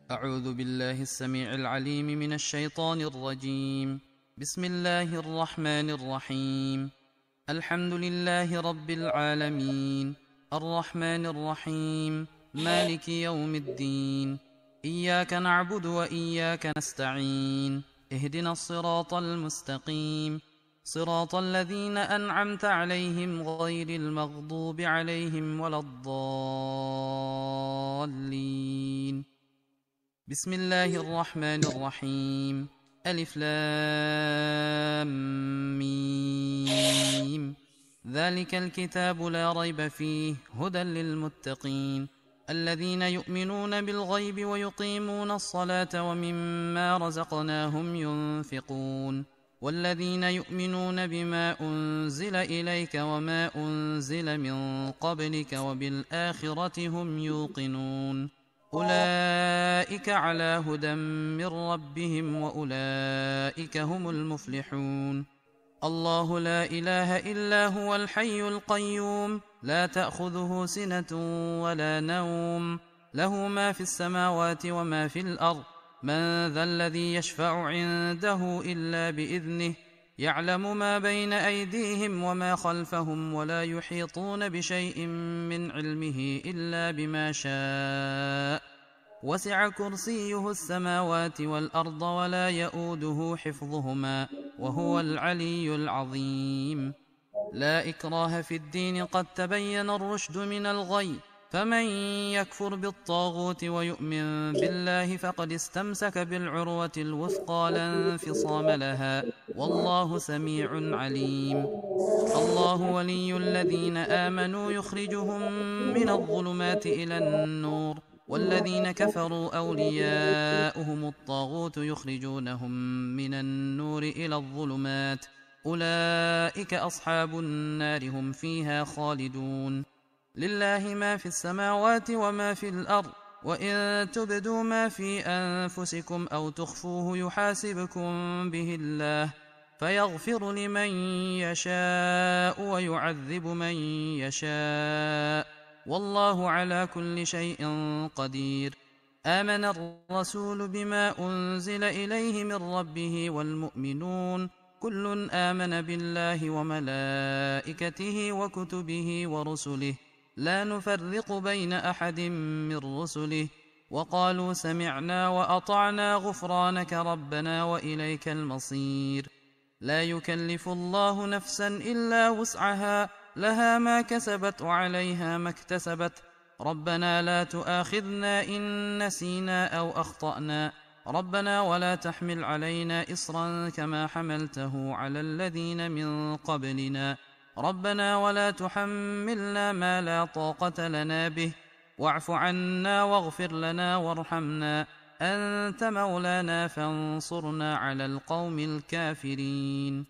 أعوذ بالله السميع العليم من الشيطان الرجيم. بسم الله الرحمن الرحيم. الحمد لله رب العالمين، الرحمن الرحيم، مالك يوم الدين. إياك نعبد وإياك نستعين، اهدنا الصراط المستقيم، صراط الذين أنعمت عليهم غير المغضوب عليهم ولا الضالين. بسم الله الرحمن الرحيم. ألف لام ميم. ذلك الكتاب لا ريب فيه هدى للمتقين الذين يؤمنون بالغيب ويقيمون الصلاة ومما رزقناهم ينفقون والذين يؤمنون بما أنزل إليك وما أنزل من قبلك وبالآخرة هم يوقنون أولئك على هدى من ربهم وأولئك هم المفلحون. الله لا إله إلا هو الحي القيوم، لا تأخذه سنة ولا نوم، له ما في السماوات وما في الأرض. من ذا الذي يشفع عنده إلا بإذنه، يعلم ما بين أيديهم وما خلفهم ولا يحيطون بشيء من علمه إلا بما شاء. وسع كرسيه السماوات والأرض ولا يئوده حفظهما وهو العلي العظيم. لا إكراه في الدين، قد تبين الرشد من الغي، فمن يكفر بالطاغوت ويؤمن بالله فقد استمسك بالعروة الوثقى لا انفصام لها، والله سميع عليم. الله ولي الذين آمنوا يخرجهم من الظلمات إلى النور، والذين كفروا أولياؤهم الطاغوت يخرجونهم من النور إلى الظلمات، أولئك أصحاب النار هم فيها خالدون. لله ما في السماوات وما في الأرض، وإن تبدوا ما في أنفسكم أو تخفوه يحاسبكم به الله، فيغفر لمن يشاء ويعذب من يشاء، والله على كل شيء قدير. آمن الرسول بما أنزل إليه من ربه والمؤمنون كل آمن بالله وملائكته وكتبه ورسله لا نفرق بين أحد من رسله، وقالوا سمعنا وأطعنا غفرانك ربنا وإليك المصير. لا يكلف الله نفسا إلا وسعها، لها ما كسبت وعليها ما اكتسبت. ربنا لا تؤاخذنا إن نسينا أو أخطأنا، ربنا ولا تحمل علينا إصرا كما حملته على الذين من قبلنا، ربنا ولا تحملنا ما لا طاقة لنا به، واعف عنا واغفر لنا وارحمنا، أنت مولانا فانصرنا على القوم الكافرين.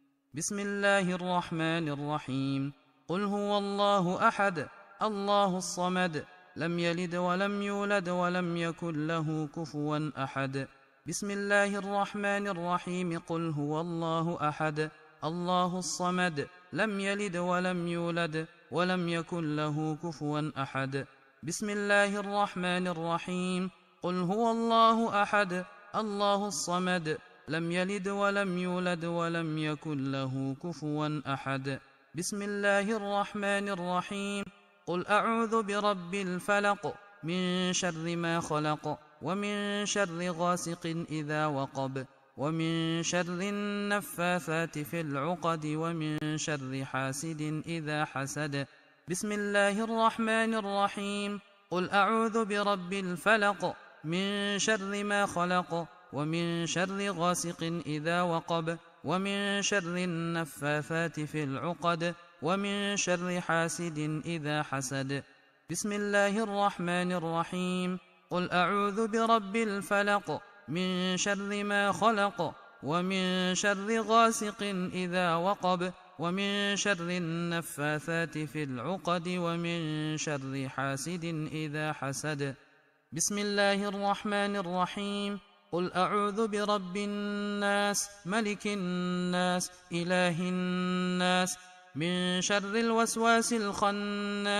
بسم الله الرحمن الرحيم. قل هو الله أحد، الله الصمد، لم يلد ولم يولد ولم يكن له كفوا أحد. بسم الله الرحمن الرحيم. قل هو الله أحد، الله الصمد، لم يلد ولم يولد ولم يكن له كفوا أحد. بسم الله الرحمن الرحيم. قل هو الله أحد، الله الصمد، لم يلد ولم يولد ولم يكن له كفوا أحد. بسم الله الرحمن الرحيم. قل أعوذ برب الفلق، من شر ما خلق، ومن شر غاسق إذا وقب، ومن شر النفاثات في العقد، ومن شر حاسد إذا حسد. بسم الله الرحمن الرحيم. قل أعوذ برب الفلق، من شر ما خلق، ومن شر غاسق إذا وقب، ومن شر النفاثات في العقد، ومن شر حاسد إذا حسد. بسم الله الرحمن الرحيم. قل أعوذ برب الفلق، من شر ما خلق، ومن شر غاسق إذا وقب، ومن شر النفاثات في العقد، ومن شر حاسد إذا حسد. بسم الله الرحمن الرحيم. قل أعوذ برب الناس، ملك الناس، إله الناس، من شر الوسواس الخناس،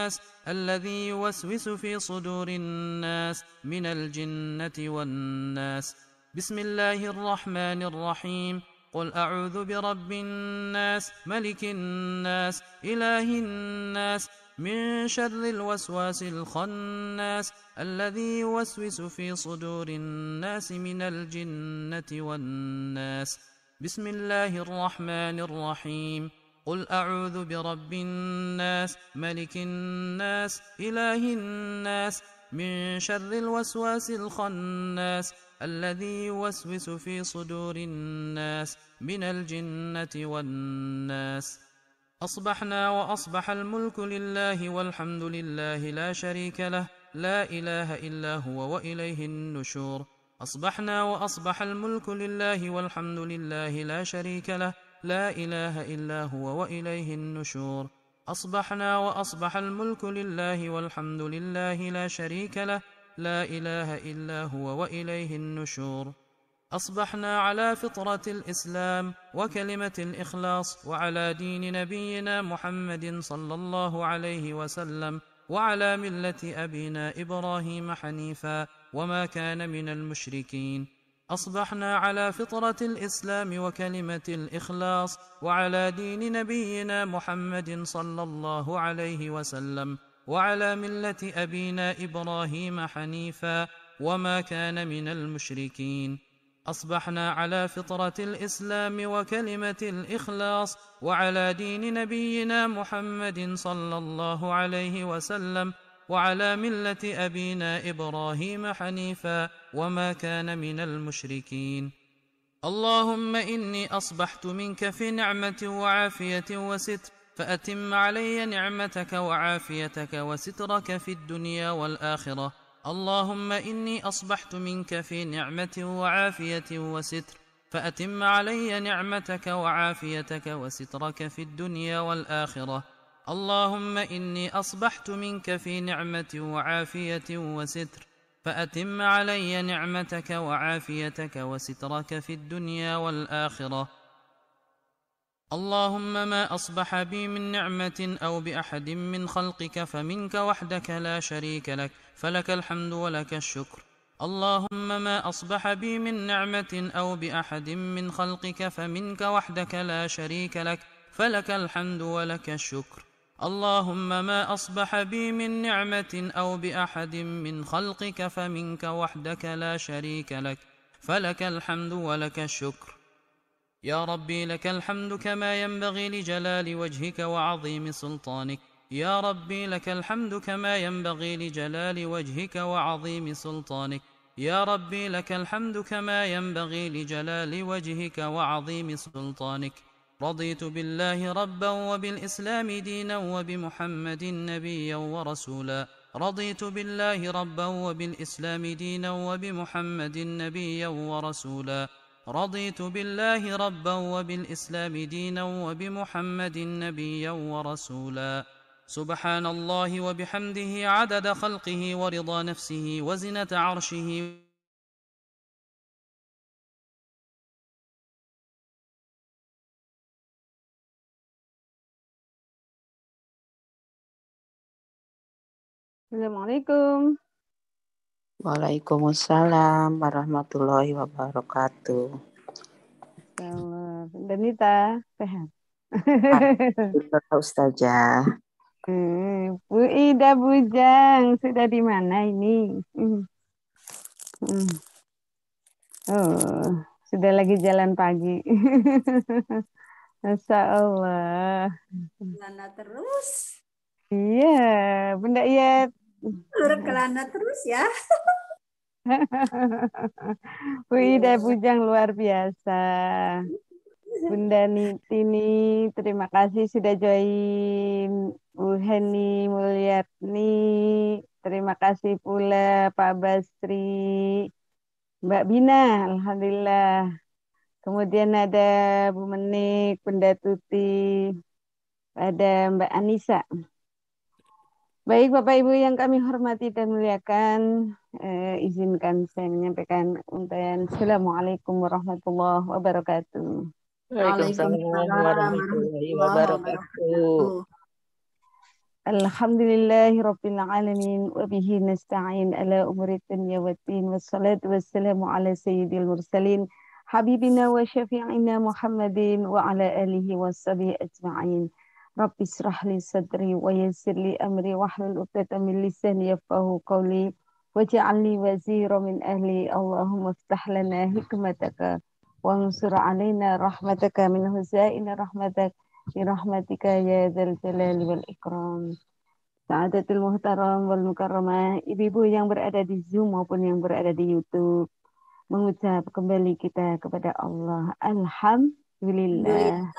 الذي يوسوس في صدور الناس من الجنة والناس. بسم الله الرحمن الرحيم. قل أعوذ برب الناس ملك الناس إله الناس من شر الوسواس الخناس الذي يوسوس في صدور الناس من الجنة والناس. بسم الله الرحمن الرحيم. قل أعوذ برب الناس ملك الناس إله الناس من شر الوسواس الخناس الذي يوسوس في صدور الناس من الجنة والناس. أصبحنا وأصبح الملك لله والحمد لله لا شريك له لا إله إلا هو وإليه النشور. أصبحنا وأصبح الملك لله والحمد لله لا شريك له لا إله إلا هو وإليه النشور. أصبحنا وأصبح الملك لله والحمد لله لا شريك له لا إله إلا هو وإليه النشور. أصبحنا على فطرة الإسلام وكلمة الإخلاص وعلى دين نبينا محمد صلى الله عليه وسلم وعلى ملة أبينا إبراهيم حنيفا وما كان من المشركين. أصبحنا على فطرة الإسلام وكلمة الإخلاص وعلى دين نبينا محمد صلى الله عليه وسلم وعلى ملة أبينا إبراهيم حنيفا وما كان من المشركين. أصبحنا على فطرة الإسلام وكلمة الإخلاص وعلى دين نبينا محمد صلى الله عليه وسلم وعلى ملة أبينا إبراهيم حنيفا وما كان من المشركين. اللهم إني أصبحت منك في نعمة وعافية وستر، فأتم علي نعمتك وعافيتك وسترك في الدنيا والآخرة. اللهم إني أصبحت منك في نعمة وعافية وستر، فأتم علي نعمتك وعافيتك وسترك في الدنيا والآخرة. اللهم إني أصبحت منك في نعمة وعافية وستر، فأتم علي نعمتك وعافيتك وسترك في الدنيا والآخرة. اللهم ما أصبح بي من نعمة أو بأحد من خلقك فمنك وحدك لا شريك لك، فلك الحمد ولك الشكر. اللهم ما أصبح بي من نعمة أو بأحد من خلقك فمنك وحدك لا شريك لك، فلك الحمد ولك الشكر. اللهم ما أصبح بي من نعمة أو بأحد من خلقك فمنك وحدك لا شريك لك، فلك الحمد ولك الشكر. يا ربي لك الحمد كما ينبغي لجلال وجهك وعظيم سلطانك. يا ربي لك الحمد كما ينبغي لجلال وجهك وعظيم سلطانك. يا ربي لك الحمد كما ينبغي لجلال وجهك وعظيم سلطانك. رضيت بالله ربا وبالإسلام دينا وبمحمد نبيا ورسولا. رضيت بالله ربا وبالإسلام دينا وبمحمد نبيا ورسولا. رضيت بالله ربا وبالإسلام دينا وبمحمد نبيا ورسولا. سبحان الله وبحمده عدد خلقه ورضا نفسه وزنة عرشه. Assalamualaikum. Waalaikumsalam warahmatullahi wabarakatuh. Danita, sehat. Alhamdulillah Ustazah. Bu Ida Bujang, sudah di mana ini? Oh, sudah lagi jalan pagi. Masya Allah. Kelana terus. Iya, Bunda Iyet. Kelana terus ya. Bu Ida Bujang luar biasa. Bunda Nitini, terima kasih sudah join. Bu Heni Mulyatni, terima kasih pula Pak Basri, Mbak Bina, Alhamdulillah. Kemudian ada Bu Menik, Bunda Tuti, ada Mbak Anissa. Baik Bapak Ibu yang kami hormati dan muliakan, izinkan saya menyampaikan untayan Assalamualaikum warahmatullahi wabarakatuh. Waalaikumsalam warahmatullahi wabarakatuh. Alhamdulillahi Rabbil Alamin wa bihi nasta'in ala umuri dunya waddin wassalatu wassalamu ala sayyidil mursalin habibina wa syafi'ina Muhammadin wa ala alihi wa sahbihi ajma'in. Rabbi israh li sadri wa yassir li amri wahlul 'uqdatam min lisani yafqahu qawli waj'al li wazira min ahli. Allahumma iftah lana hikmataka wansur alaina rahmataka min huzaina rahmatak birahmatika ya dzal jalali wal ikram. Sa'adatul muhtaram wal mukarramah, ibu-ibu yang berada di Zoom maupun yang berada di YouTube, mengucap kembali kita kepada Allah. Alhamdulillah.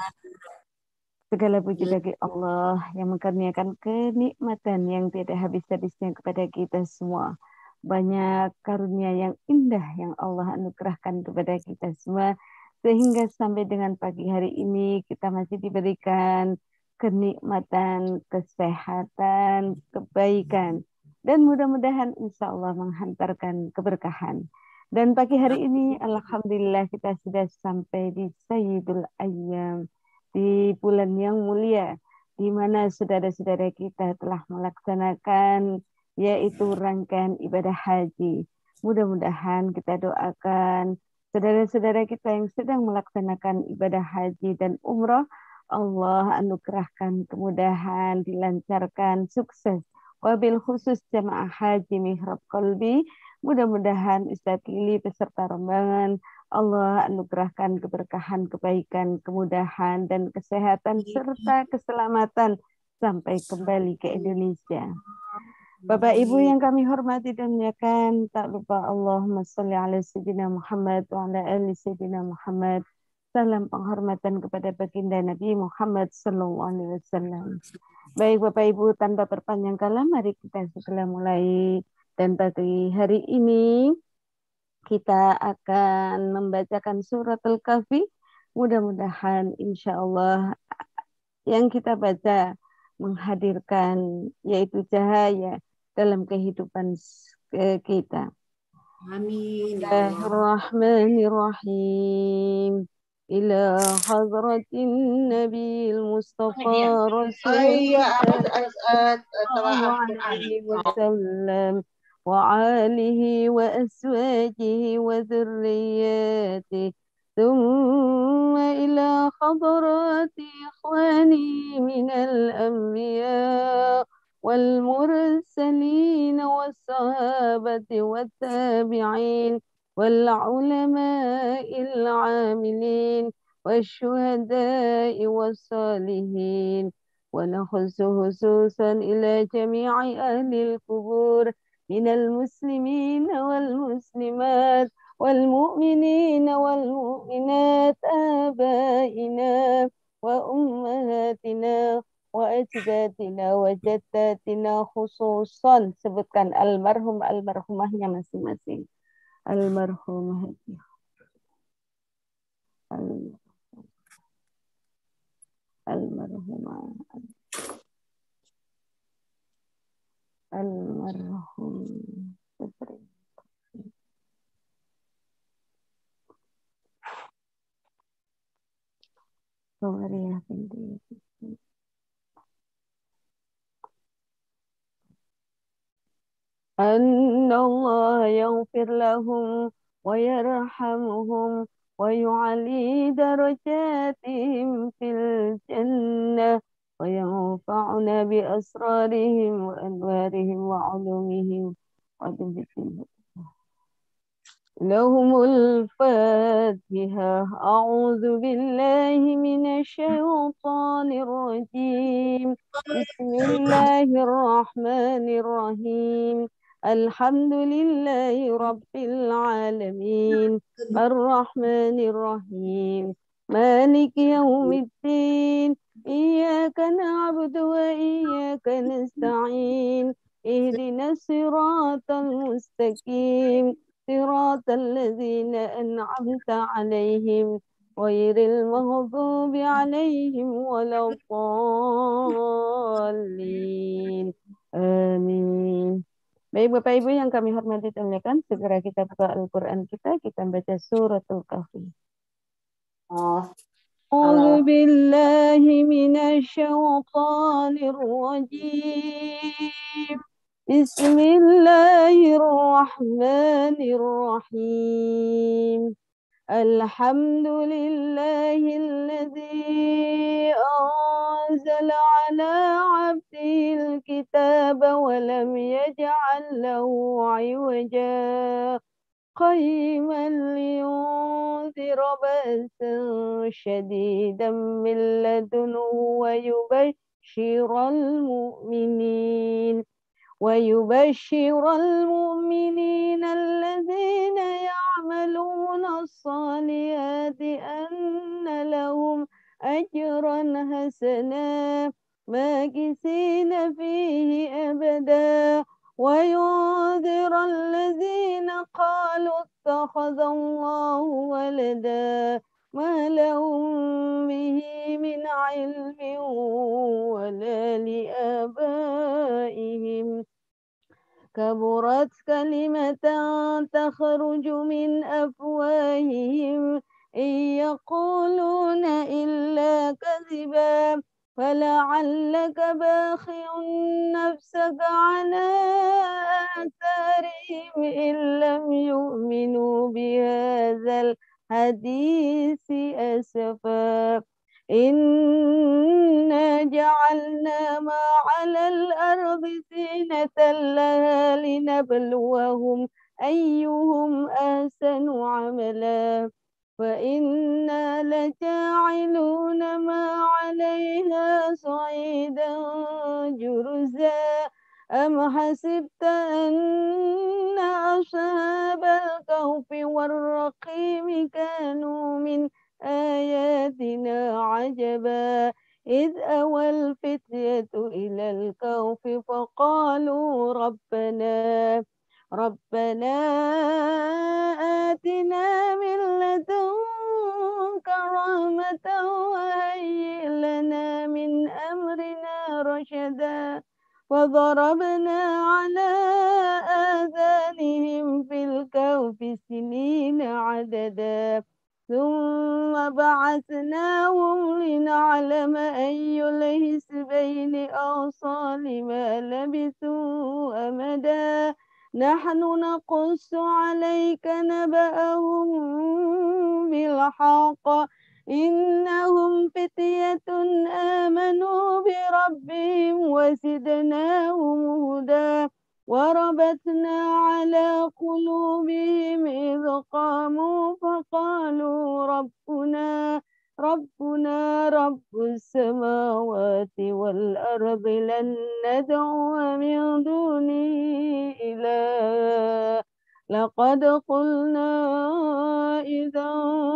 Segala puji bagi Allah yang mengaruniakan kenikmatan yang tidak habis-habisnya kepada kita semua. Banyak karunia yang indah yang Allah anugerahkan kepada kita semua. Sehingga sampai dengan pagi hari ini kita masih diberikan kenikmatan, kesehatan, kebaikan. Dan mudah-mudahan insya Allah menghantarkan keberkahan. Dan pagi hari ini Alhamdulillah kita sudah sampai di Sayyidul Ayyam. Di bulan yang mulia, di mana saudara-saudara kita telah melaksanakan yaitu rangkaian ibadah haji. Mudah-mudahan kita doakan saudara-saudara kita yang sedang melaksanakan ibadah haji dan umrah, Allah anugerahkan kemudahan, dilancarkan, sukses. Wabil khusus jamaah haji Mihrab Qalbi, mudah-mudahan Ustadz Lili beserta rombongan Allah anugerahkan keberkahan, kebaikan, kemudahan, dan kesehatan serta keselamatan sampai kembali ke Indonesia. Bapak Ibu yang kami hormati dan muliakan, tak lupa Allahumma sholli ala sayyidina Muhammad wa ala ali sayyidina Muhammad. Salam penghormatan kepada baginda Nabi Muhammad sallallahu alaihi wasallam. Baik Bapak Ibu, tanpa berpanjang kala, mari kita segera mulai. Dan pagi hari ini kita akan membacakan surat Al-Kahfi. Mudah-mudahan insya Allah yang kita baca menghadirkan yaitu cahaya dalam kehidupan kita. Amin. Bismillahirrahmanirrahim. Ila hadratin Nabil Mustafa Rasulullah sallallahu alaihi wasallam وآله وأزواجه وذرياته ثم إلى حضرات إخواني من الأنبياء والمرسلين والصحابة والتابعين والعلماء العاملين والشهداء والصالحين ونخص خصوصا إلى جميع أهل القبور من المسلمين والمسلمات والمؤمنين والمؤمنات آبائنا وأمهاتنا وأجدادنا وجداتنا خصوصا. Sebutkan almarhum almarhumahnya masing-masing. Almarhumah almarhumah almarhum Maria binti أن الله يغفر لهم ويرحمهم ويعلي درجاتهم في الجنة وينفعنا بأسرارهم وأنوارهم وعلومهم لهم الفاتحة. أعوذ بالله من الشيطان الرجيم. بسم الله الرحمن الرحيم. الحمد لله رب العالمين الرحمن الرحيم مالك يوم الدين إياك نعبد وإياك نستعين اهدنا الصراط المستقيم صراط الذين أنعمت عليهم غير المغضوب عليهم ولا الضالين. Amin. Baik Bapak Ibu yang kami hormati dan muliakan, segera kita buka Al-Quran kita baca suratul Kahfi. أعوذ بالله من الشيطان الرجيم. بسم الله الرحمن الرحيم. الحمد لله الذي أنزل على عبده الكتاب ولم يجعل له عوجا قيما لينذر بأسا شديدا من لدنه ويبشر المؤمنين الذين يعملون الصالحات أن لهم أجرا حسنا ماكثين فيه أبدا وينذر الذين قالوا اتخذ الله ولدا ما لهم به من علم ولا لآبائهم كبرت كلمة تخرج من أفواههم إن يقولون إلا كذبا فلعلك باخع نفسك على آثارهم إن لم يؤمنوا بهذا الحديث أسفا إنا جعلنا ما على الأرض زينة لها لنبلوهم أيهم أحسن عملا فإنا لجاعلون ما عليها صعيدا جرزا أم حسبت أن أصحاب الكهف والرقيم كانوا من آياتنا عجبا إذ أوى الفتية إلى الكهف فقالوا ربنا آتنا من لدنك رحمة وهيئ لنا من أمرنا رشدا وضربنا على آذانهم في الكهف سنين عددا ثم بعثناهم لنعلم أي الحزبين أحصى لما لبثوا أمدا نحن نقص عليك نبأهم بالحق إنهم فتية آمنوا بربهم وزدناهم هدى وربطنا على قلوبهم إذ قاموا فقالوا ربنا رب السماوات والأرض لن ندعو من دونه إله لقد قلنا إذا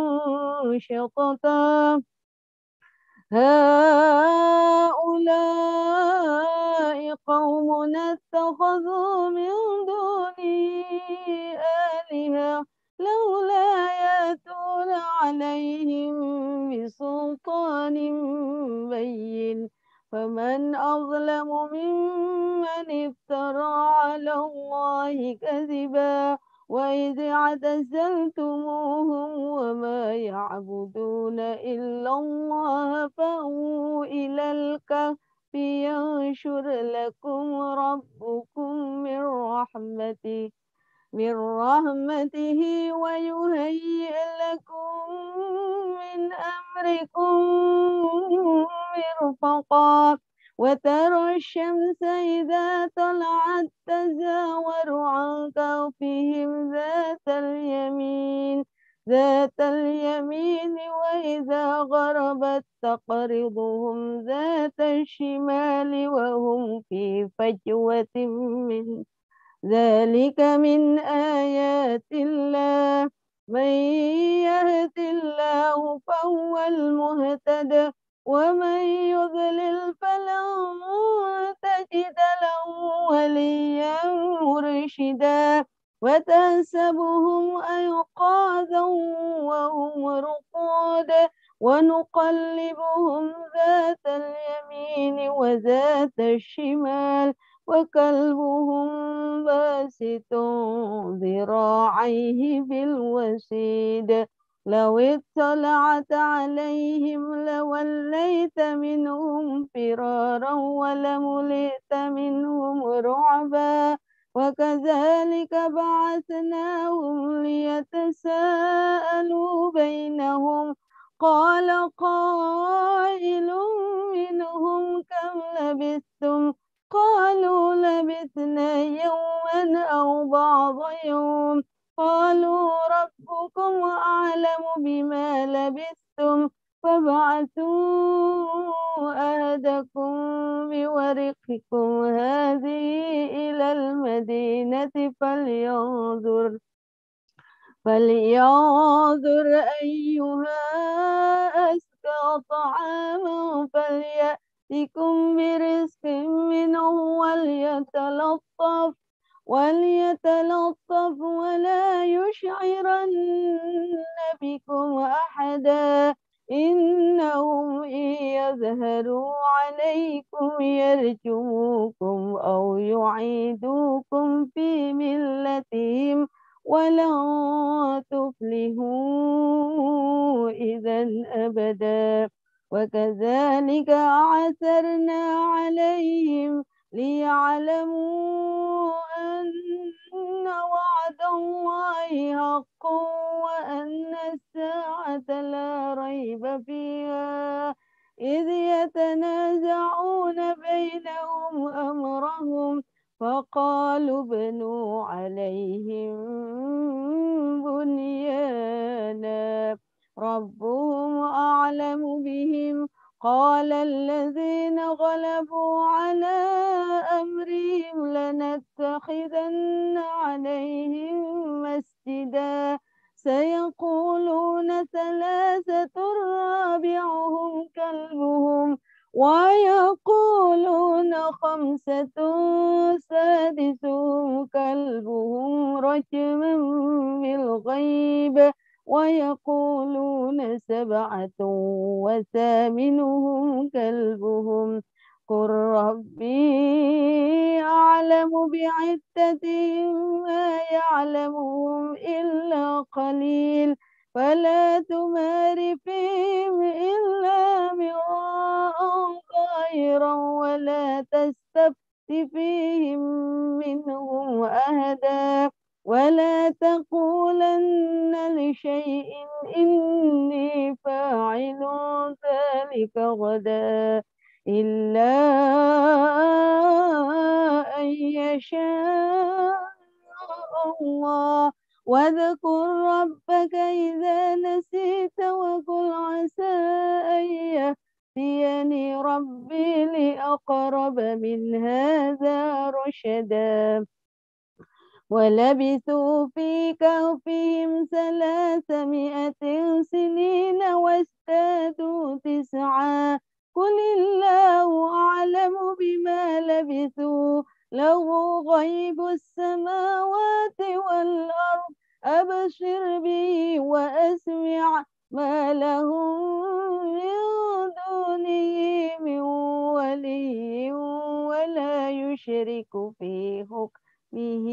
شططا هؤلاء قوم اتخذوا من دونه آلهة لولا يأتون عليهم بسلطان بين فمن أظلم ممن افترى على الله كذبا وإذ اعتزلتموهم وما يعبدون إلا الله فأووا إلى الكهف ينشر لكم ربكم من رحمته ويهيئ لكم من أمركم مرفقا وترى الشمس إذا طلعت تزاور عن كهفهم ذات اليمين وإذا غربت تقرضهم ذات الشمال وهم في فجوة من ذلك من آيات الله من يهد الله فهو المهتد ومن يضلل فلن تجد له وليا مرشدا وتحسبهم أيقاظا وهم رقود ونقلبهم ذات اليمين وذات الشمال وكلبهم باسط ذراعيه بالوسيد لو اطلعت عليهم لوليت منهم فرارا ولملئت منهم رعبا وكذلك بعثناهم ليتساءلوا بينهم قال قائل منهم كم لبثتم قالوا لبثنا يوما أو بعض يوم قالوا ربكم أعلم بما لبثتم فابعثوا أحدكم بورقكم هذه إلى المدينة فلينظر أيها أزكى طعاما فليأتكم برزق منه وليتلطف ولا يشعرن بكم أحدا إنهم إن يظهروا عليكم يرجموكم أو يعيدوكم في ملتهم ولن تفلحوا إذا أبدا وكذلك أعثرنا عليهم ليعلموا أن وعد الله حق وأن الساعة لا ريب فيها إذ يتنازعون بينهم أمرهم فقالوا ابنوا عليهم بنيانا ربهم أعلم بهم قال الذين غلبوا على أمرهم لنتخذن عليهم مسجدا سيقولون ثلاثة رابعهم كلبهم ويقولون خمسة سادسهم كلبهم رجما بالغيب ويقولون سبعة وثامنهم كلبهم قل ربي أعلم بعدتهم ما يعلمهم إلا قليل فلا تمار فيهم إلا مراء ظاهرا ولا تستفت فيهم منهم أحدا ولا تقولن لشيء إني فاعل ذلك غدا إلا أن يشاء الله واذكر ربك إذا نسيت وقل عسى أن يهديني ربي لأقرب من هذا رشدا ولبثوا في كهفهم 300 سنين وازدادوا 9 قل الله أعلم بما لبثوا له غيب السماوات والأرض أبصر به وأسمع ما لهم من دونه من ولي ولا يشرك في حكمه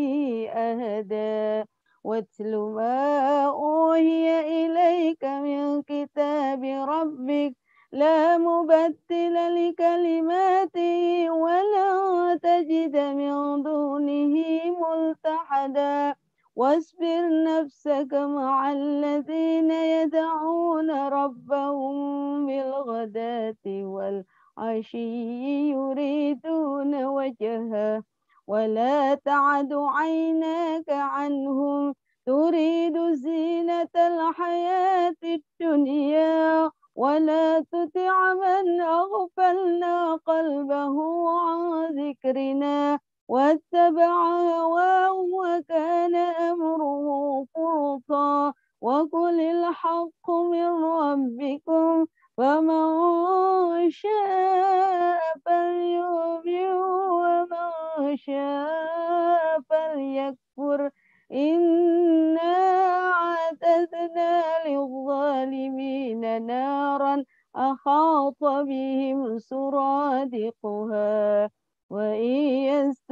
أهدا واتل ما أوحي إليك من كتاب ربك لا مبدل لكلماته ولا تجد من دونه ملتحدا واصبر نفسك مع الذين يدعون ربهم بالغداة والعشي يريدون وجهه ولا تعد عيناك عنهم تريد زينة الحياة الدنيا ولا تطع من أغفلنا قلبه عن ذكرنا واتبع هواه وكان أمره فرطا وقل الحق من ربكم فمن شاء فليؤمن ومن شاء فليكفر إنا أعتدنا للظالمين نارا أحاط بهم سرادقها وإن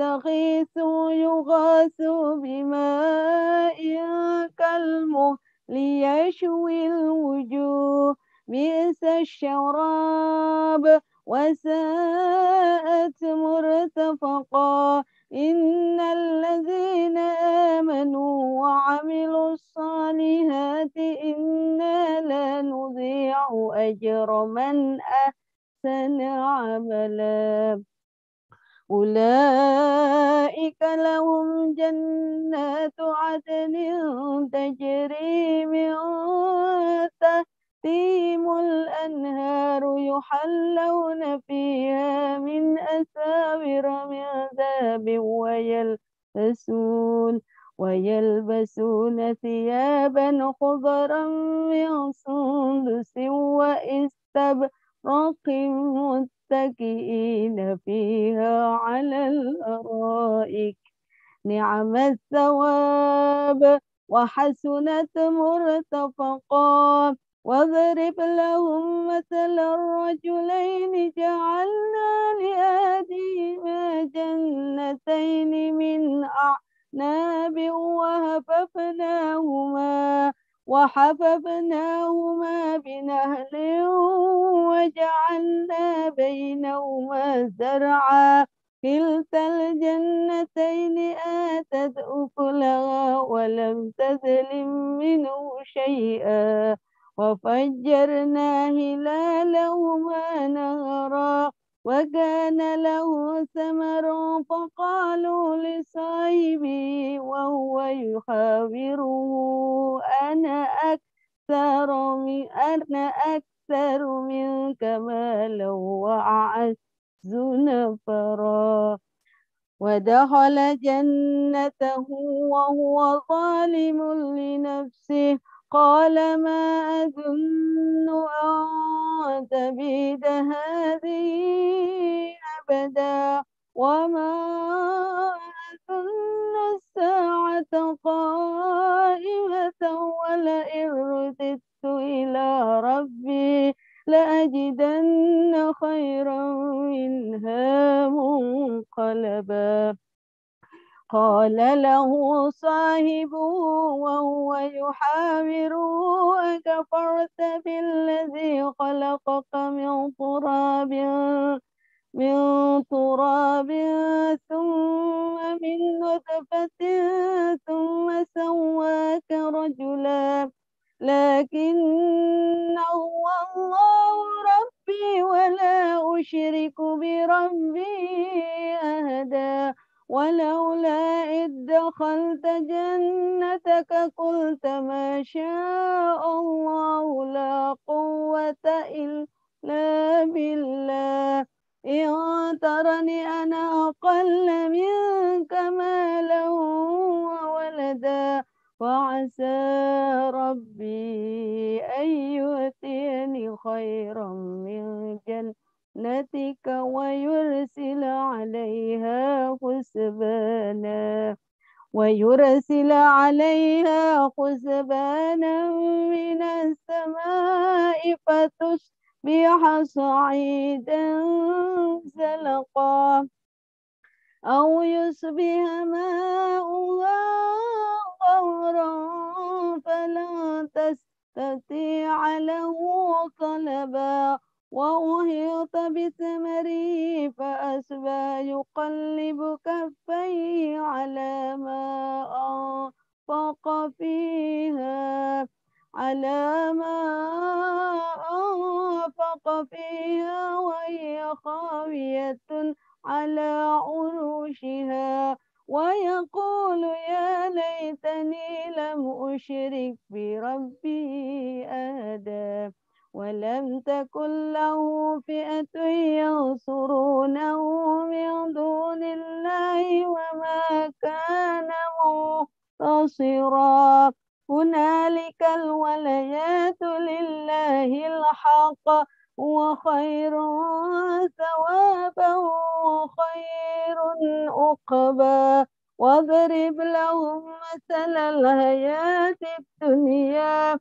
يستغيثوا يغاثوا بماء كالمهل ليشوي الوجوه بئس الشراب وساءت مرتفقا إن الذين آمنوا وعملوا الصالحات إنا لا نضيع أجر من أحسن عملا أولئك لهم جنات عدن تجري من تحتهم الأنهار يحلون فيها من أساور من ذهب ويلبسون ثيابا خضرا من سندس وإستبرق متكئين فيها على الأرائك نعم الثواب وحسنت مرتفقا واضرب لهم مثل الرجلين جعلنا لأحدهما جنتين من أعناب وحففناهما بنهر وجعلنا بينهما زرعا كلتا الجنتين آتت أكلها ولم تظلم منه شيئا وفجرنا هلالهما نهرا وكان له ثمر فقالوا لصاحبه وهو يحاوره أنا أكثر منك مالا وأعز نفرا ودخل جنته وهو ظالم لنفسه قال ما أظن أن تبيد هذه أبدا وما أظن الساعة قائمة ولئن رددت إلى ربي لأجدن خيرا منها منقلبا قال له صاحبه وهو يحاوره أكفرت بالذي خلقك من تراب ثم من نطفة ثم سواك رجلا لكن هو الله ربي ولا أشرك بربي أحدا ولولا إذ دخلت جنتك قلت ما شاء الله لا قوة إلا بالله إن ترني أنا أقل منك مالا وولدا وعسى ربي أن يؤتيني خيرا من جنتك ويرسل عليها حسبانا من السماء فتصبح صعيدا زلقا أو يصبح ماؤها غورا فلا تستطيع له طلبا وأحيط بثمره فأصبح يقلب كفيه على ما أنفق فيها وهي خاوية على عروشها ويقول يا ليتني لم أشرك بربي أحدا ولم تكن له فئة ينصرونه من دون الله وما كان منتصرا هنالك الولايات لله الحق هو خير ثوابا وخير عقبا واضرب لهم مثل الحياة الدنيا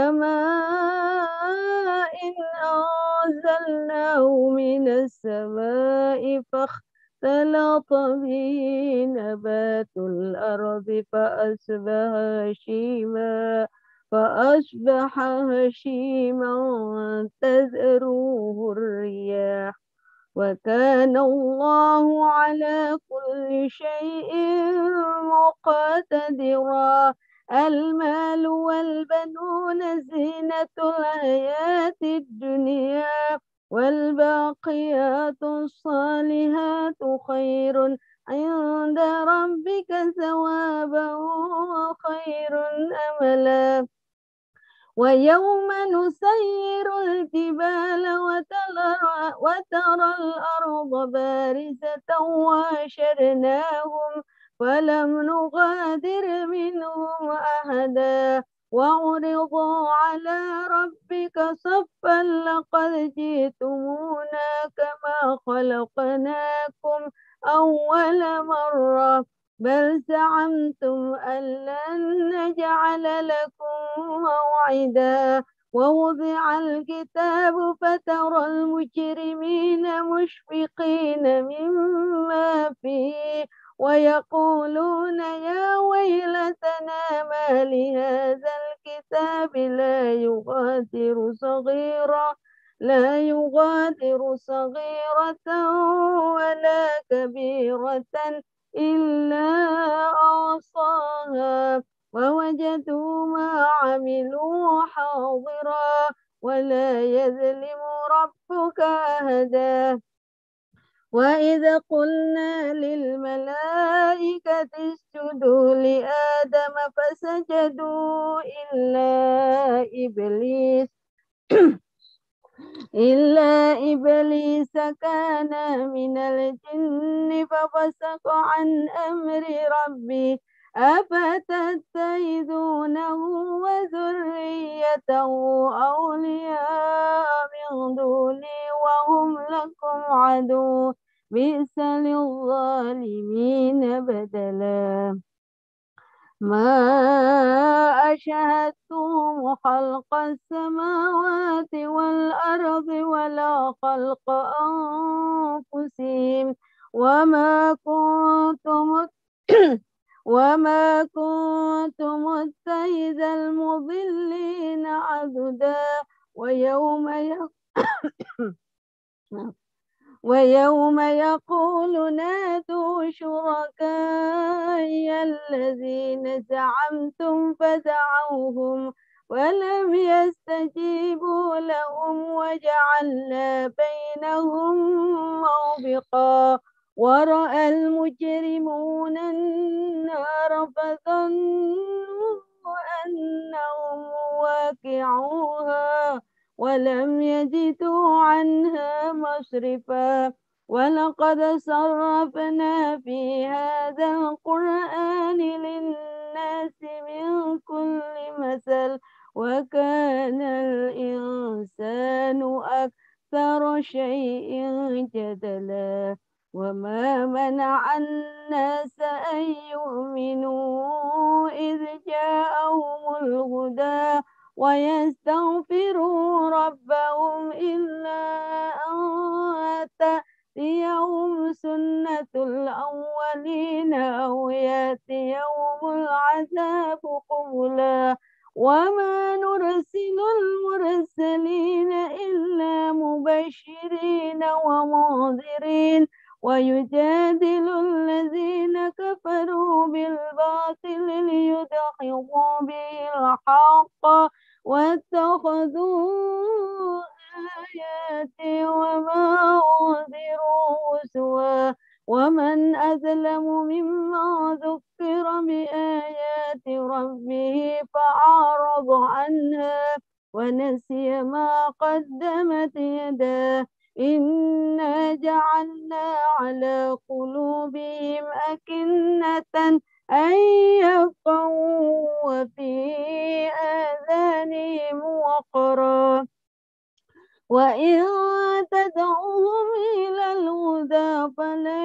كماء إن أنزلناه من السماء فاختلط به نبات الأرض فأصبح هشيما فأصبح هشيما تذروه الرياح وكان الله على كل شيء مقتدرا. المال والبنون زينة الحياة الدنيا والباقيات الصالحات خير عند ربك ثوابا وخير أملا. ويوم نسير الجبال وترى الأرض بارزة وحشرناهم فلم نغادر منهم أحدا وعرضوا على ربك صفا لقد جئتمونا كما خلقناكم أول مرة بل زعمتم أن لن نجعل لكم موعدا. ووضع الكتاب فترى المجرمين مشفقين مما فيه ويقولون يا ويلتنا ما لهذا الكتاب لا يغادر صغيرة ولا كبيرة إلا أحصاها ووجدوا ما عملوا حاضرا ولا يظلم ربك أحدا. وإذا قلنا للملائكة اسجدوا لآدم فسجدوا إلا إبليس كان من الجن ففسق عن أمر ربه أفتتخذونه وذريته أولياء من دوني وهم لكم عدو بئس للظالمين بدلا. ما أشهدتهم خلق السماوات والأرض ولا خلق أنفسهم وما كنت متخذ المضلين عضدا. ويوم يقول نادوا شركائي الذين زعمتم فدعوهم ولم يستجيبوا لهم وجعلنا بينهم موبقا. ورأى المجرمون النار فظنوا أنهم واقعوها ولم يجدوا عنها مصرفا. ولقد صرفنا في هذا القرآن للناس من كل مثل وكان الإنسان أكثر شيء جدلا. وما منع الناس أن يؤمنوا إذ جاءهم الهدى ويستغفروا ربهم إلا أن تأتيهم سنة الأولين أو يأتيهم العذاب قبلا. وما نرسل المرسلين إلا مبشرين ومنذرين ويجادل الذين كفروا بالباطل ليدحضوا به الحق واتخذوا آياتي وما أنذروا هزوا. ومن أظلم ممن ذكر بآيات ربه فأعرض عنها ونسي ما قدمت يداه إنا جعلنا على قلوبهم أكنة أن يفقهوا وفي آذانهم وقرا وإن تدعوهم إلى الهدى فلن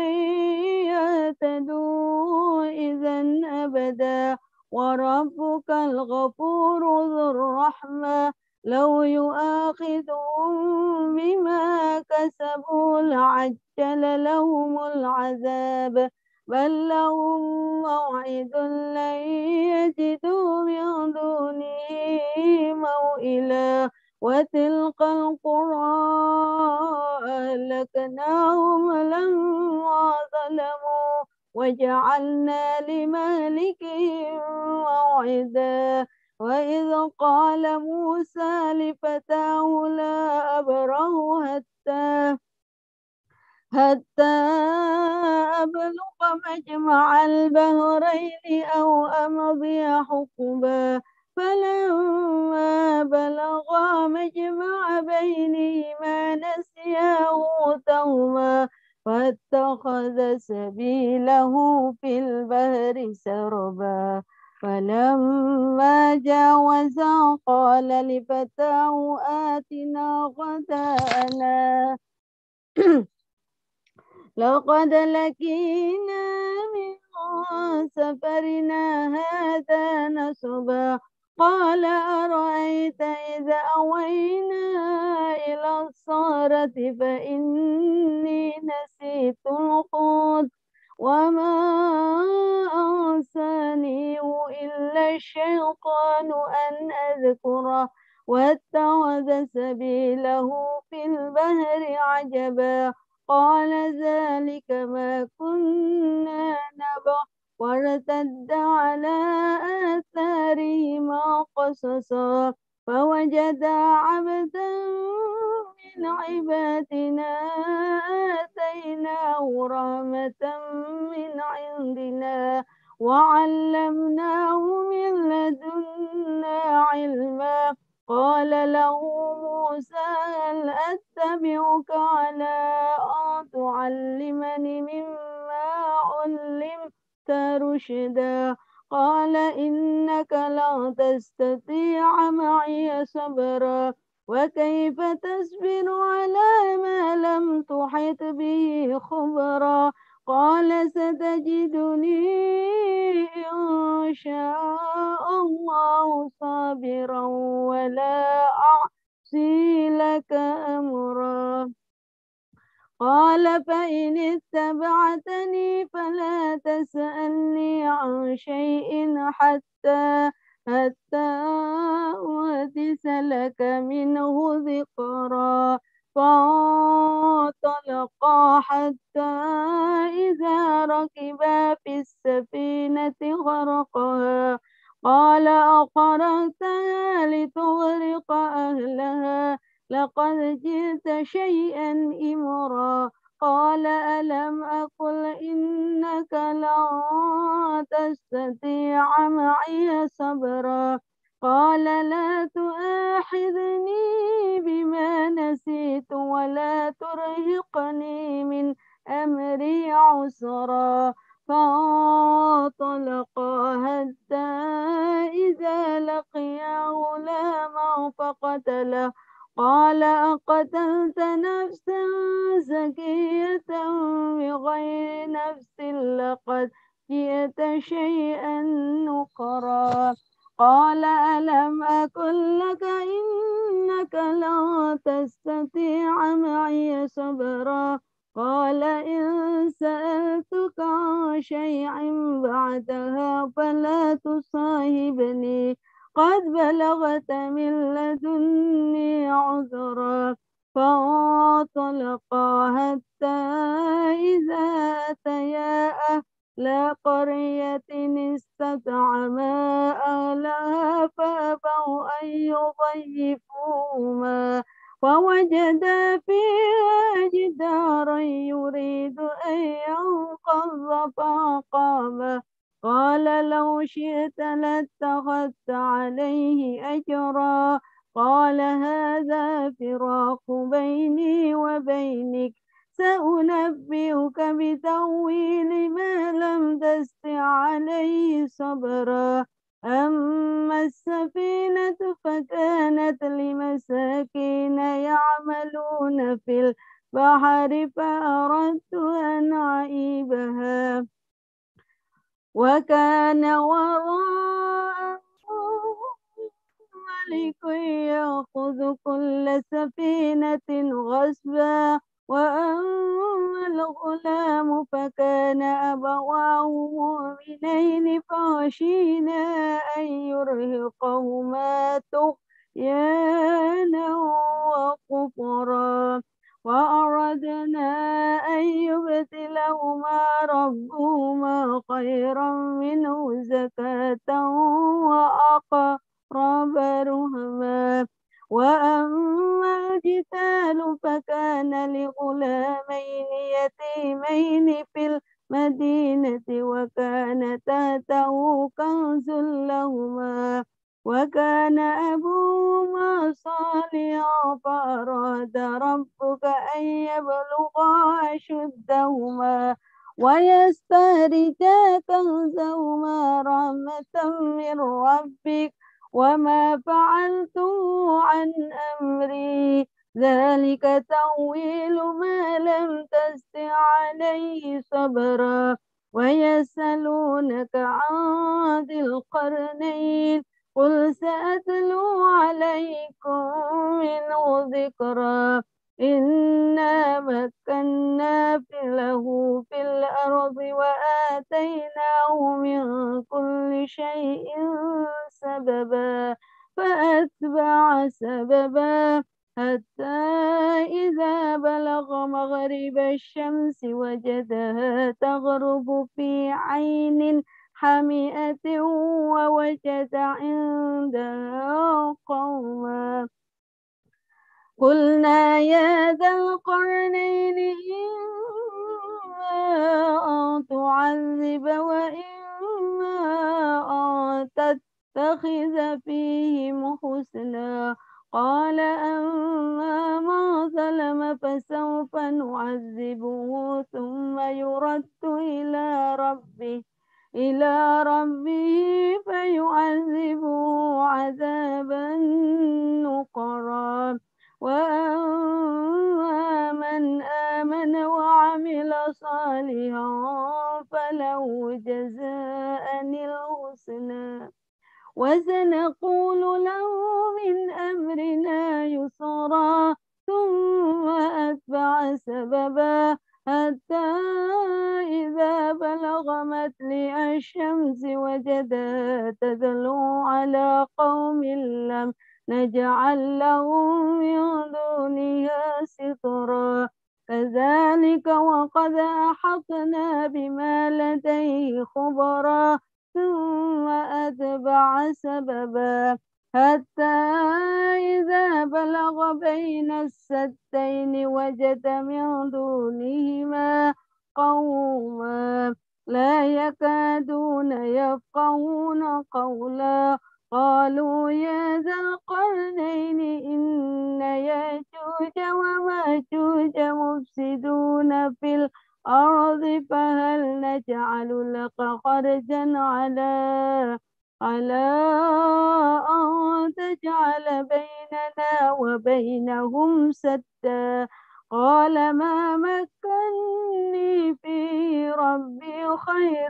يهتدوا إذا أبدا. وربك الغفور ذو الرحمة لو يؤاخذهم بما كسبوا لعجل لهم العذاب بل لهم موعد لن يجدوا من دونه سبيلا وتلك القرى أهلكناهم لما ظلموا وجعلنا لمهلكهم موعدا وإذ قال موسى لفتاه لا أبره حتى أبلغ مجمع البحرين أو أمضي حقبا فلما بلغا مجمع بينهما نسيا حوتهما فاتخذ سبيله في البحر سربا فلما جاوزا قال لفتاه آتنا غداءنا لقد لقينا من سفرنا هذا نصبا قال أرأيت إذا أوينا إلى الصخرة فإني نسيت الحوت وما أنسانيه إلا الشيطان أن أذكره واتخذ سبيله في البحر عجبا قال ذلك ما كنا نبغ وارتد على آثارهما قصصا فوجدا عبدا من عبادنا آتيناه رحمة من عندنا وعلمناه من لدنا علما قال له موسى هل أتبعك على أن تعلمني مما علمت رشدا قال إنك لا تستطيع معي صبرا وكيف تصبر على ما لم تحط به خبرا قال ستجدني إن شاء الله صابرا ولا أعصي لك أمرا قال فإن اتبعتني فلا تسألني عن شيء حتى أحدث لك منه ذكرا فانطلقا حتى إذا ركبا في السفينة غرقها قال أخرجتها لتغرق أهلها لقد جئت شيئا إمرا قال ألم أقل إنك لن تستطيع معي صبرا قال لا تؤاخذني بما نسيت ولا ترهقني من أمري عسرا فانطلقا حتى إذا لقيا غلاما فقتله قال أقتلت نفسا زكية بغير نفس لقد جئت شيئا نكرا قال ألم أقل لك إنك لا تستطيع معي صبرا قال إن سألتك عن شيء بعدها فلا تصاحبني قد بلغت من لدني عذرا فانطلقا حتى إذا أتيا أهل قرية استطعما أهلها فأبوا أن يضيفوهما فوجدا فيها جدارا يريد أن ينقض فأقامه قال لو شئت لاتخذت عليه أجرا قال هذا فراق بيني وبينك سأنبئك بتأويل ما لم تستطع عليه صبرا أما السفينة فكانت لمساكين يعملون في البحر فأردت أن أعيبها وكان وراءهم ملك يأخذ كل سفينة غصبا وأما الغلام فكان أبواه مؤمنين فخشينا أن يرهقهما طغيانا وكفرا وأردنا أن يبدلهما ربهما خيرا منه زكاة وأقرب رحما وأما الجدال فكان لغلامين يتيمين في المدينة وكان تحته كنز لهما وكان أبوهما صالحا فأراد ربك أن يبلغا أشدهما ويستخرجا كنزهما رحمة من ربك وما فعلته عن أمري ذلك تأويل ما لم تستطع عليه صبرا ويسألونك عن ذي القرنين قل سأتلو عليكم منه ذكرا إنا مكنا له في الأرض وآتيناه من كل شيء سببا فأتبع سببا حتى إذا بلغ مغرب الشمس وجدها تغرب في عين حمئة ووجد عندها قوما قلنا يا ذا القرنين إما أن تعذب وإما أن تتخذ فيهم حسنا قال أما من ظلم فسوف نعذبه ثم يرد إلى ربه فيعذبه عذابا نكرا وأما من آمن وعمل صالحا فله جزاء الحسنى وسنقول له من أمرنا يسرا ثم أتبع سببا حتى إذا بلغ مطلع الشمس وجدها تدلو على قوم لم نجعل لهم من دونها سترا كذلك وقد أحطنا بما لديه خبرا ثم أتبع سببا حتى إذا بلغ بين السدين وجد من دونهما قوما لا يكادون يفقهون قولا قالوا يا ذا القرنين إن يأجوج ومأجوج مفسدون في الأرض فهل نجعل لك خرجا على أن تجعل بيننا وبينهم سدا قال ما مكني فيه ربي خير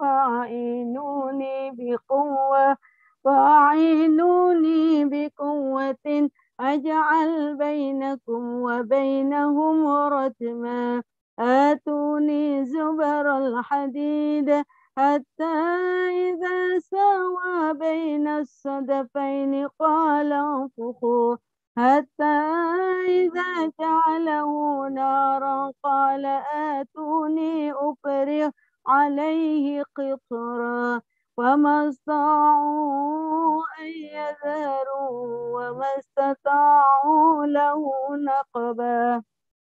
فأعينوني بقوة أجعل بينكم وبينهم ردما آتوني زبر الحديد حتى إذا ساوى بين الصدفين قال انفخوا حتى إذا جعله نارا قال آتوني أفرغ عليه قطرا وما استطاعوا أن يظهروا وما استطاعوا له نقبا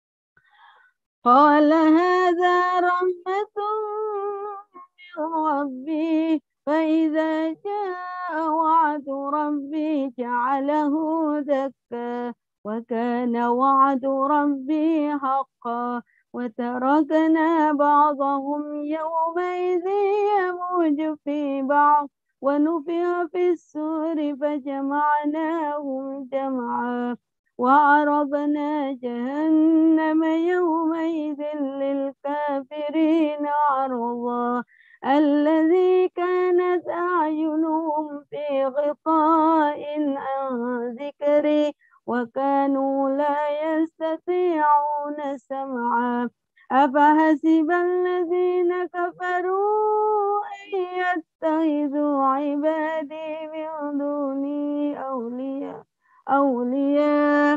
قال هذا رحمة من ربي فإذا جاء وعد ربي جعله دكا وكان وعد ربي حقا وتركنا بعضهم يومئذ يموج في بعض ونفخ في السور فجمعناهم جمعا وعرضنا جهنم يومئذ للكافرين عرضا الذي كانت أعينهم في غطاء عن ذكري وكانوا لا يستطيعون سمعا أفحسب الذين كفروا أن يتخذوا عبادي من دوني أولياء أولياء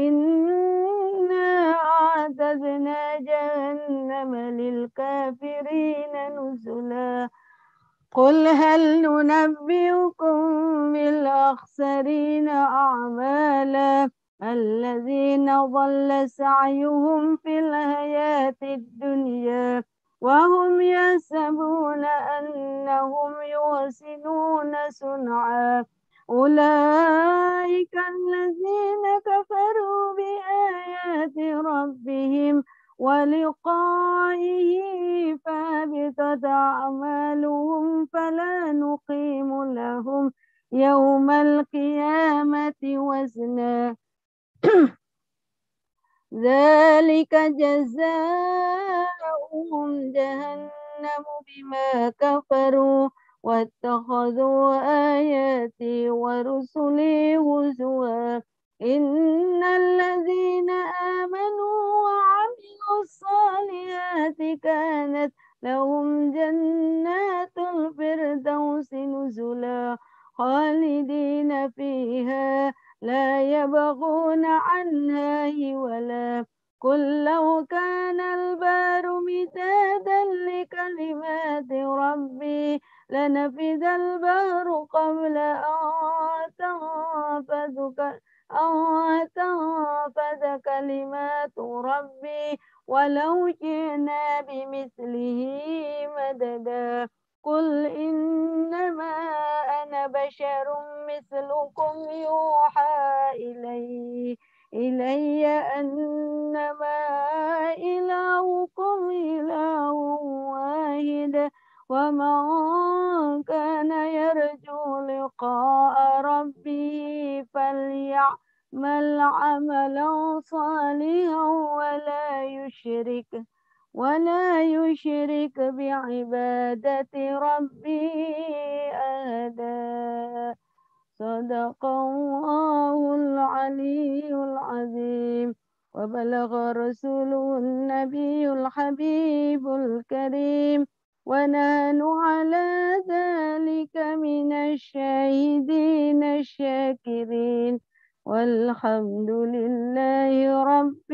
إنا أعتدنا جهنم للكافرين نزلا قل هل ننبئكم بالأخسرين أعمالا الذين ضل سعيهم في الحياة الدنيا وهم يحسبون أنهم يحسنون صنعا أولئك الذين كفروا بآيات ربهم ولقائه فهبطت أعمالهم فلا نقيم لهم يوم القيامة وزنا ذلك جزاؤهم جهنم بما كفروا واتخذوا آياتي ورسلي هزوا إن الذين آمنوا وعملوا الصالحات كانت لهم جنات الفردوس نزلا خالدين فيها لا يبغون عنها ولا قل لو كان البحر مدادا لكلمات ربي لنفد البحر قبل أن تنفذ كلمات ربي ولو جئنا بمثله مددا قل إنما أنا بشر مثلكم يوحى إلي أنما إلهكم إله واحد ومن كان يرجو لقاء ربه فليعمل عملا صالحا ولا يشرك بعبادة ربه أحدا صدق الله العلي العظيم وبلغ رسوله النبي الحبيب الكريم ونحن على ذلك من الشاهدين الشاكرين والحمد لله رب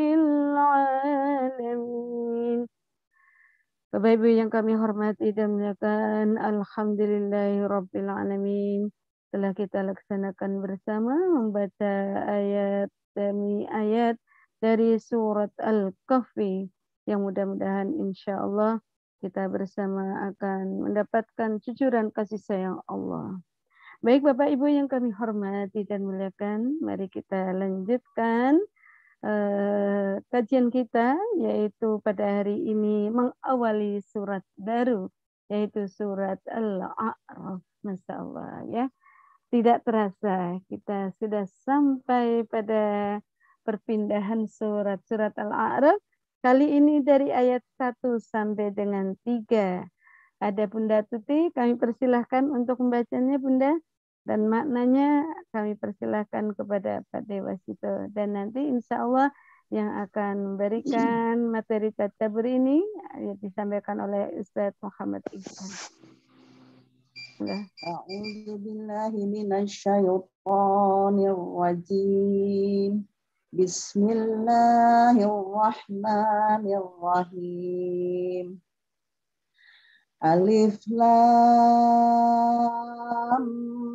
العالمين. Bapak Ibu yang kami hormati dan muliakan, alhamdulillahirabbil alamin. Telah kita laksanakan bersama membaca ayat demi ayat dari surat Al-Kahfi yang mudah-mudahan insyaallah kita bersama akan mendapatkan cucuran kasih sayang Allah. Baik Bapak Ibu yang kami hormati dan muliakan, mari kita lanjutkan kajian kita, yaitu pada hari ini mengawali surat baru, yaitu surat Al-A'raf. Masya Allah ya. Tidak terasa kita sudah sampai pada perpindahan surat Al-A'raf. Kali ini dari ayat 1 sampai dengan 3. Ada Bunda Tuti, kami persilahkan untuk membacanya Bunda. Dan maknanya kami persilahkan kepada Pak Dewasito. Dan nanti insya Allah yang akan memberikan materi tadabbur ini disampaikan oleh Ustaz Muhammad Ihsan. A'udzu billahi minasyaitonir rajim. Bismillahirrahmanirrahim. Alif Lam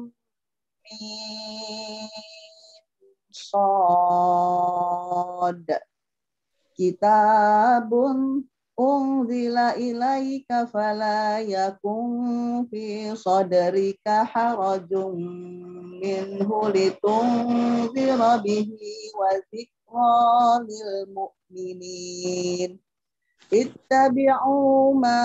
Shad. Kitabun unzila ilaika fala yakun fi sadrika harajun minhu litunzira bihi wa zikra lil mu'minin. Ittabi'u ma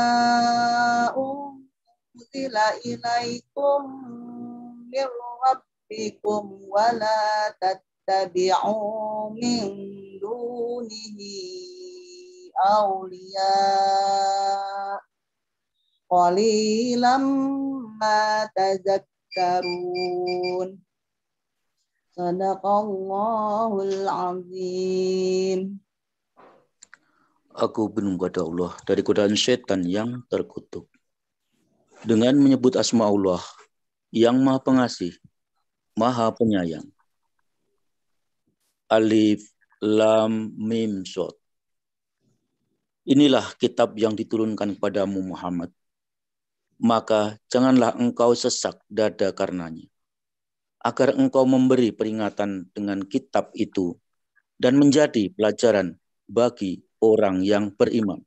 unzila ilaikum min rabbikum wa la tattabi'u min dunihi awliya qalilan ma tazakkarun. Sadaqallahul azim. Aku berlindung kepada Allah dari godaan setan yang terkutuk. Dengan menyebut asma Allah yang Maha Pengasih, Maha Penyayang. Alif Lam Mim Shad. Inilah kitab yang diturunkan kepadamu Muhammad. Maka janganlah engkau sesak dada karenanya, agar engkau memberi peringatan dengan kitab itu dan menjadi pelajaran bagi orang yang beriman.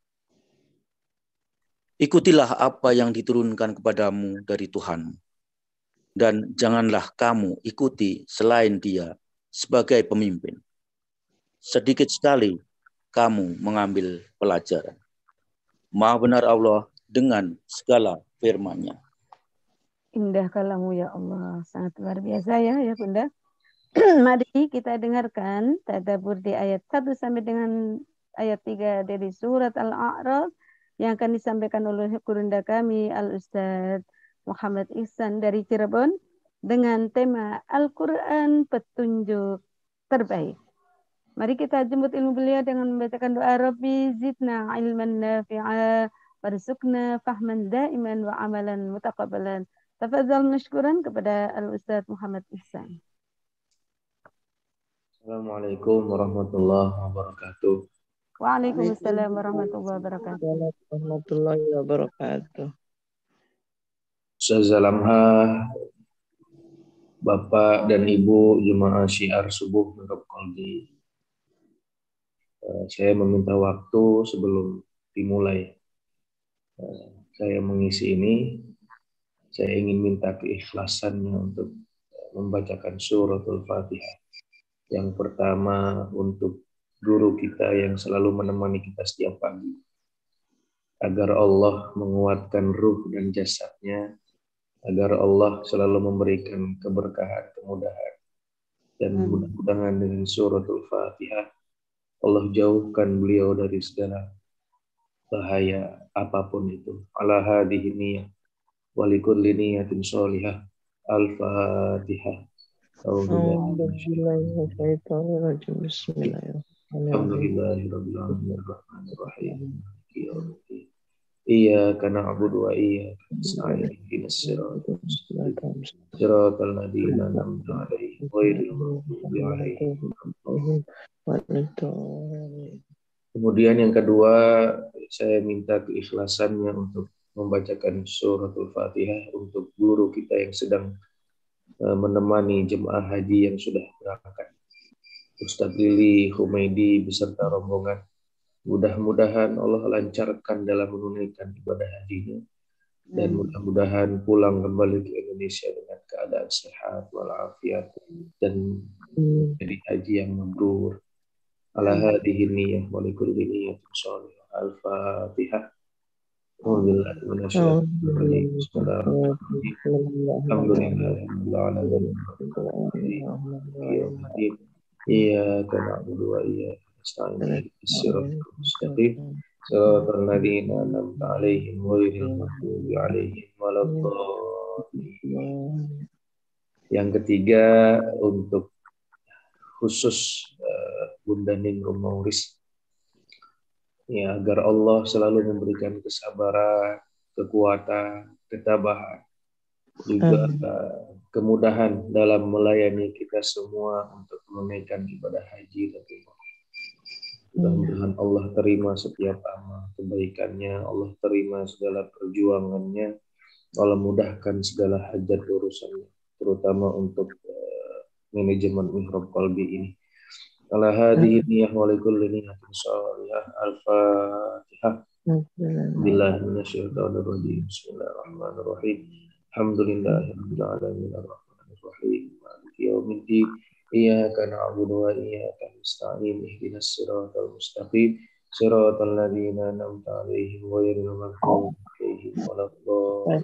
Ikutilah apa yang diturunkan kepadamu dari Tuhanmu, dan janganlah kamu ikuti selain Dia sebagai pemimpin. Sedikit sekali kamu mengambil pelajaran. Maha benar Allah dengan segala firman-Nya. Indah kalamu ya Allah, sangat luar biasa ya Bunda. Mari kita dengarkan tadabbur di ayat 1 sampai dengan ayat 3 dari surat Al-A'raf yang akan disampaikan oleh gurunda kami Al-Ustadz Muhammad Ihsan dari Cirebon dengan tema Al-Quran Petunjuk Terbaik. Mari kita jemput ilmu beliau dengan membacakan doa Rabbi zidna ilman nafi'a warzuqna fahman daiman wa amalan mutaqabbalan. Tafadhal mashkuran kepada Al-Ustadz Muhammad Ihsan. Assalamualaikum warahmatullahi wabarakatuh. Waalaikumsalam warahmatullahi wabarakatuh. Warahmatullahi wabarakatuh. Salamha Bapak dan Ibu Jemaah Syiar Subuh Mirab Qalbi. Saya meminta waktu sebelum dimulai saya mengisi ini. Saya ingin minta keikhlasannya untuk membacakan suratul Fatihah. Yang pertama untuk guru kita yang selalu menemani kita setiap pagi, agar Allah menguatkan ruh dan jasadnya, agar Allah selalu memberikan keberkahan, kemudahan, dan mudah-mudahan dengan suratul Fatihah Allah jauhkan beliau dari segala bahaya apapun itu. Ala hadhihi niyyah wa likulli niyyatin sholihah. Al-Fatihah. Alhamdulillahirabbil alamin arrahmanir rahim. Iyyaka na'budu wa iyyaka nasta'in ihdinas siratal mustaqim siratal ladzina an'amta 'alaihim ghairil maghdubi 'alaihim waladdallin. Kemudian yang kedua, saya minta keikhlasannya untuk membacakan suratul Fatihah untuk guru kita yang sedang menemani jemaah haji yang sudah berangkat, Ustadz Lili Humaidi beserta rombongan. Mudah-mudahan Allah lancarkan dalam menunaikan ibadah hajinya, dan mudah-mudahan pulang kembali ke Indonesia dengan keadaan sehat walafiat dan jadi haji yang mabrur. Ala hadhihi niyyah wa likulli niyyatin shalihah. Al-Fatihah. Alhamdulillahirabbil alamin. Alhamdulillahirabbil alamin. Iyyaka na'budu wa iyyaka nasta'in ihdinas siratal mustaqim siratal ladzina an'amta 'alaihim ghairil maghdubi alaihim waladdallin. Yang ketiga untuk khusus Bunda Ningrum Mauris, ya, agar Allah selalu memberikan kesabaran, kekuatan, ketabahan, juga kemudahan dalam melayani kita semua untuk menunaikan ibadah haji dan umrah. Mudah-mudahan Allah terima setiap amal kebaikannya, Allah terima segala perjuangannya, Allah mudahkan segala hajat urusannya, terutama untuk manajemen Mihrab Qalbi ini. Ala hadhihi niyyah wa likulli niyyatin shalihah. Al-Fatihah. Billahi minasyaitonir rajim. Bismillahirrahmanirrahim. Alhamdulillahirabbil alamin arrahmanir rahim maliki yaumiddin. Iyyaka na'budu wa iyyaka nasta'in ihdinas siratal mustaqim siratal ladzina an'amta 'alaihim ghairil maghdubi 'alaihim waladdallin.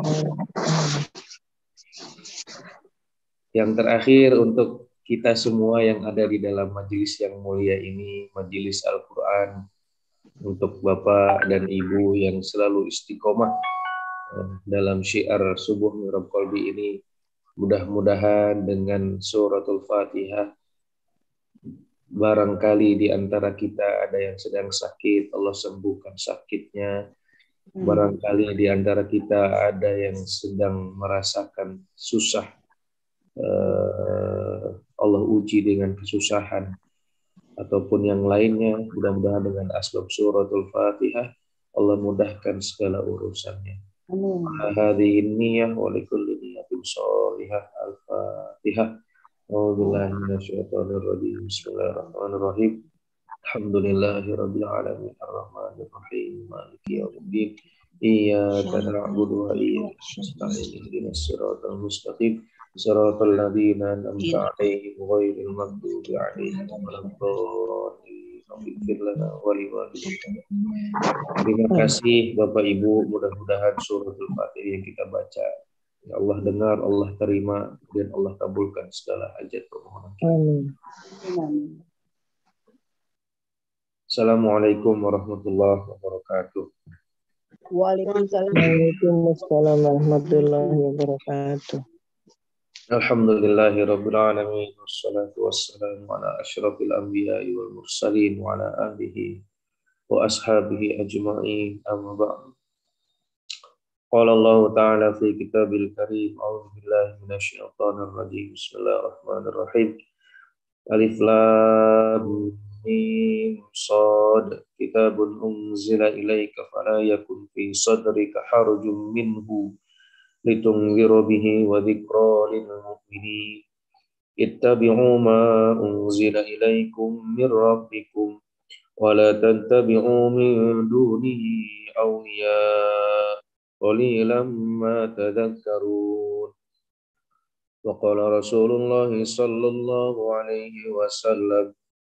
Yang terakhir untuk kita semua yang ada di dalam majelis yang mulia ini, majelis Al-Quran, untuk Bapak dan Ibu yang selalu istiqomah dalam syiar Subuh Mirab Qalbi ini, mudah-mudahan dengan suratul Fatihah, barangkali di antara kita ada yang sedang sakit, Allah sembuhkan sakitnya. Barangkali di antara kita ada yang sedang merasakan susah, Allah uji dengan kesusahan ataupun yang lainnya, mudah-mudahan dengan asbab suratul Fatihah Allah mudahkan segala urusannya. Hadhihi niyyah wa likulli niyyatin shalihah. Al-Fatihah. A'udzubillahi minasyaitonir rajim. Bismillahirrahmanirrahim. Alhamdulillahirabbil alamin arrahmanir rahim maliki yaumiddin. Iyyaka na'budu wa iyyaka nasta'in ihdinas siratal mustaqim siratal ladzina an'amta 'alaihim ghairil maghdubi 'alaihim waladdallin. Terima kasih Bapak Ibu, mudah-mudahan suratul Fatihah yang kita baca ya Allah dengar, Allah terima, dan Allah kabulkan segala hajat permohonan kita. Amin. Assalamualaikum warahmatullahi wabarakatuh. Waalaikumsalam warahmatullahi wabarakatuh. Alhamdulillahirabbil alamin wassalatu wassalamu ala asyrafil anbiya'i wal mursalin wa ala alihi wa ashabihi ajma'in, amma ba'd. Qala Allah ta'ala fi kitabil karim, a'udzu billahi minasyaitonir rajim. Bismillahirrahmanirrahim. Alif lam mim shad, kitabun unzila ilaika fala yakun fi sadrika harajun minhu litunzira bihi wa dzikra lil mu'minin. Ittabi'u ma unzila ilaikum min rabbikum wa la tattabi'u min dunihi awliya qalilan ma tadhakkarun. Wa qala Rasulullah sallallahu alaihi wasallam,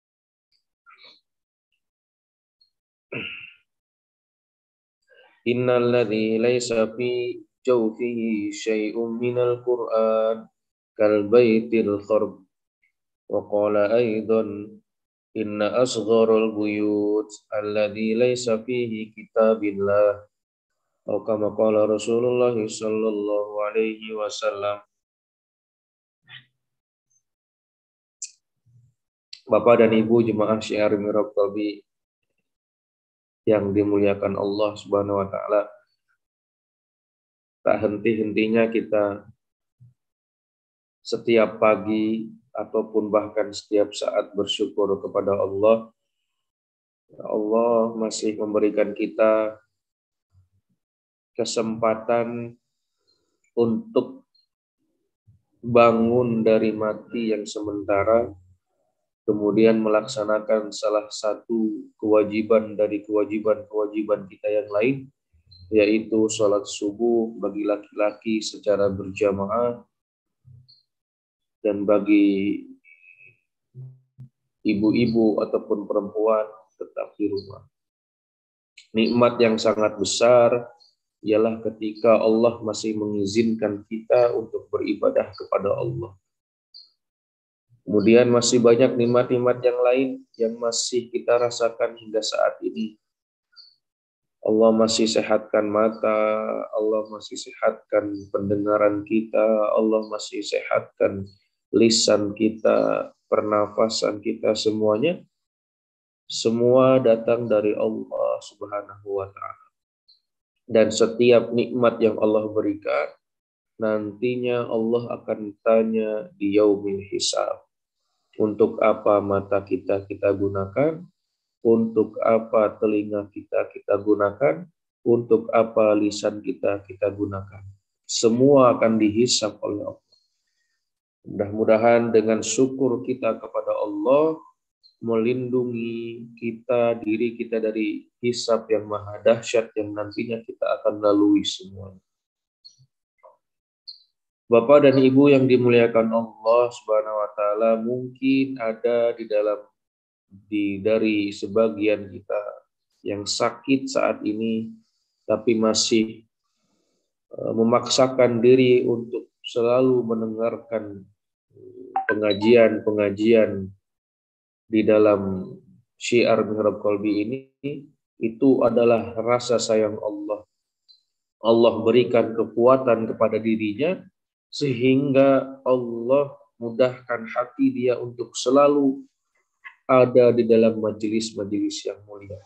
innal ladzi laysa fi jawfihi syai'un minal Qur'an kal baitil kharb. Wa qala aidan inna asgharul buyut alladzi laysa fihi kitabillah. Atau kama qala Rasulullah sallallahu alaihi wasallam. Bapak dan Ibu jemaah Syiar Mihrab Qalbi yang dimuliakan Allah Subhanahu wa taala, tak henti-hentinya kita setiap pagi ataupun bahkan setiap saat bersyukur kepada Allah. Allah masih memberikan kita kesempatan untuk bangun dari mati yang sementara, kemudian melaksanakan salah satu kewajiban dari kewajiban kita yang lain, yaitu sholat subuh bagi laki-laki secara berjamaah, dan bagi ibu-ibu ataupun perempuan tetap di rumah. Nikmat yang sangat besar ialah ketika Allah masih mengizinkan kita untuk beribadah kepada Allah. Kemudian masih banyak nikmat-nikmat yang lain yang masih kita rasakan hingga saat ini. Allah masih sehatkan mata, Allah masih sehatkan pendengaran kita, Allah masih sehatkan lisan kita, pernafasan kita, semuanya. Semua datang dari Allah Subhanahu wa ta'ala. Dan setiap nikmat yang Allah berikan, nantinya Allah akan tanya di yaumil hisab. Untuk apa mata kita gunakan? Untuk apa telinga kita gunakan? Untuk apa lisan kita gunakan? Semua akan dihisab oleh Allah. Mudah-mudahan dengan syukur kita kepada Allah, melindungi kita, diri kita dari hisab yang maha dahsyat yang nantinya kita akan lalui semuanya. Bapak dan Ibu yang dimuliakan Allah Subhanahu wa taala, mungkin ada dari sebagian kita yang sakit saat ini tapi masih memaksakan diri untuk selalu mendengarkan pengajian di dalam Syiar Mihrab Qalbi ini. Itu adalah rasa sayang Allah. Allah berikan kekuatan kepada dirinya sehingga Allah mudahkan hati dia untuk selalu ada di dalam majelis-majelis yang mulia.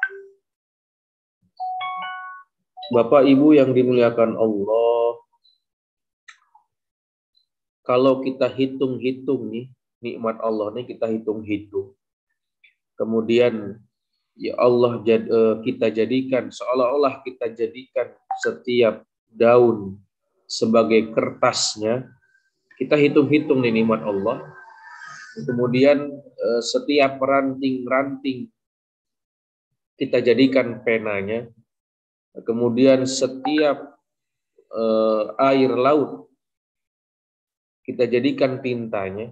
Bapak Ibu yang dimuliakan Allah, kalau kita hitung-hitung nih, nikmat Allah ini kita hitung-hitung. Kemudian ya Allah kita jadikan, seolah-olah kita jadikan setiap daun sebagai kertasnya. Kita hitung-hitung nih nikmat Allah. Kemudian setiap ranting-ranting kita jadikan penanya. Kemudian setiap air laut kita jadikan tintanya.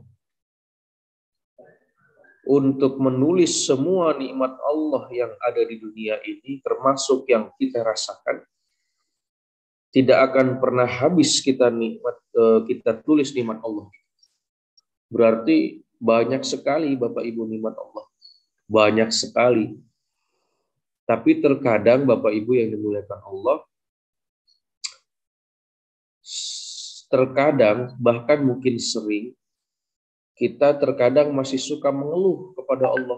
Untuk menulis semua nikmat Allah yang ada di dunia ini, termasuk yang kita rasakan, tidak akan pernah habis kita tulis nikmat Allah. Berarti banyak sekali Bapak Ibu nikmat Allah, banyak sekali. Tapi terkadang Bapak Ibu yang dimuliakan Allah, terkadang bahkan mungkin sering kita terkadang masih suka mengeluh kepada Allah.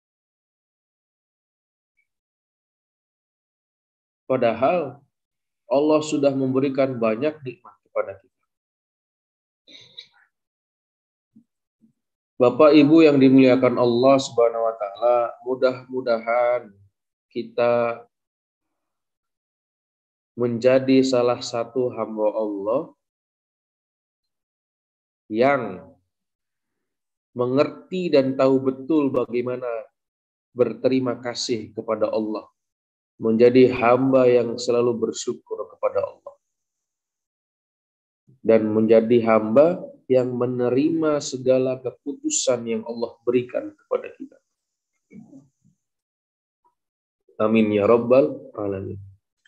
Padahal Allah sudah memberikan banyak nikmat kepada kita. Bapak Ibu yang dimuliakan Allah Subhanahu wa taala, mudah-mudahan kita menjadi salah satu hamba Allah yang mengerti dan tahu betul bagaimana berterima kasih kepada Allah. Menjadi hamba yang selalu bersyukur kepada Allah. Dan menjadi hamba yang menerima segala keputusan yang Allah berikan kepada kita. Amin ya Rabbal Alamin.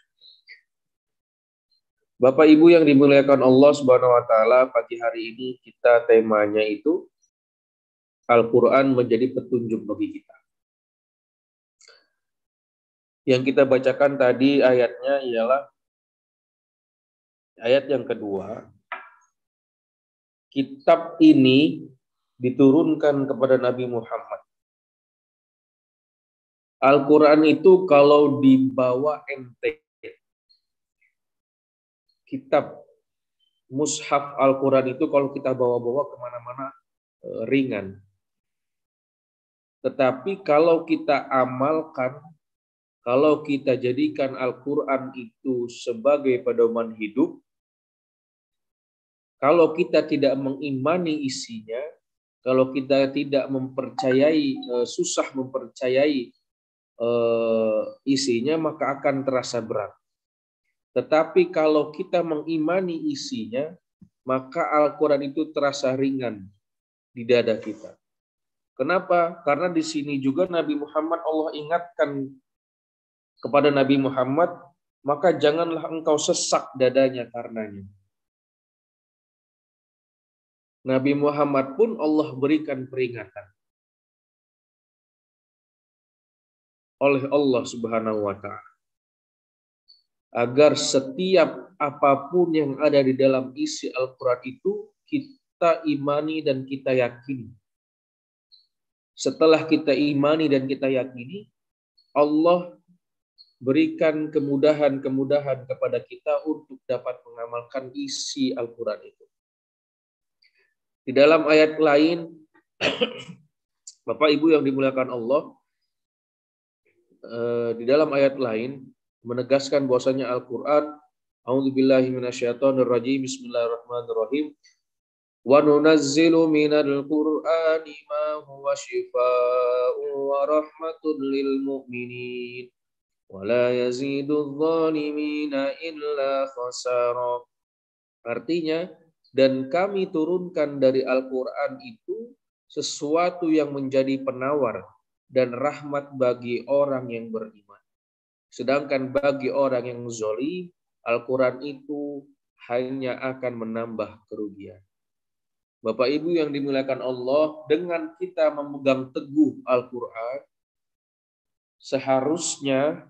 Bapak Ibu yang dimuliakan Allah Subhanahu wa taala, pagi hari ini kita temanya itu Al-Quran menjadi petunjuk bagi kita. Yang kita bacakan tadi ayatnya ialah ayat yang kedua. Kitab ini diturunkan kepada Nabi Muhammad. Al-Quran itu kalau dibawa enteng, kitab mushaf Al-Quran itu kalau kita bawa-bawa kemana-mana ringan. Tetapi kalau kita amalkan, kalau kita jadikan Al-Quran itu sebagai pedoman hidup, kalau kita tidak mengimani isinya, kalau kita tidak mempercayai, susah mempercayai isinya, maka akan terasa berat. Tetapi kalau kita mengimani isinya, maka Al-Quran itu terasa ringan di dada kita. Kenapa? Karena di sini juga Nabi Muhammad, Allah ingatkan kepada Nabi Muhammad, maka janganlah engkau sesak dadanya karenanya. Nabi Muhammad pun Allah berikan peringatan oleh Allah Subhanahu wa taala agar setiap apapun yang ada di dalam isi Al-Quran itu kita imani dan kita yakini. Setelah kita imani dan kita yakini, Allah berikan kemudahan-kemudahan kepada kita untuk dapat mengamalkan isi Al-Quran itu. Di dalam ayat lain, Bapak Ibu yang dimuliakan Allah, di dalam ayat lain menegaskan bahwasanya Al-Quran, A'udzubillahi minasyaitonirrajim, Bismillahirrahmanirrahim. Wa nunazzilu minal Qur'ani ma huwa shifaa'un wa rahmatun lil mu'minin wa la yazidudz zalimina illa khasara. Artinya, dan kami turunkan dari Al-Quran itu sesuatu yang menjadi penawar dan rahmat bagi orang yang beriman. Sedangkan bagi orang yang zalim, Al-Quran itu hanya akan menambah kerugian. Bapak Ibu yang dimuliakan Allah, dengan kita memegang teguh Al-Quran, seharusnya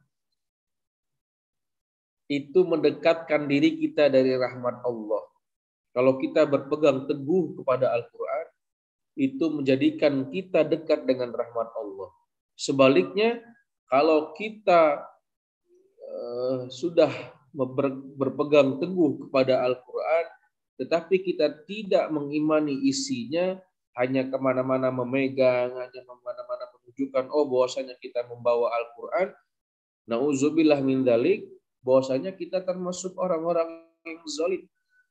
itu mendekatkan diri kita dari rahmat Allah. Kalau kita berpegang teguh kepada Al-Quran, itu menjadikan kita dekat dengan rahmat Allah. Sebaliknya, kalau kita sudah berpegang teguh kepada Al-Quran, tetapi kita tidak mengimani isinya, hanya kemana-mana memegang, hanya kemana-mana menunjukkan, oh bahwasanya kita membawa Al-Quran, na'udzubillah min dzalik, bahwasanya kita termasuk orang-orang yang zalim.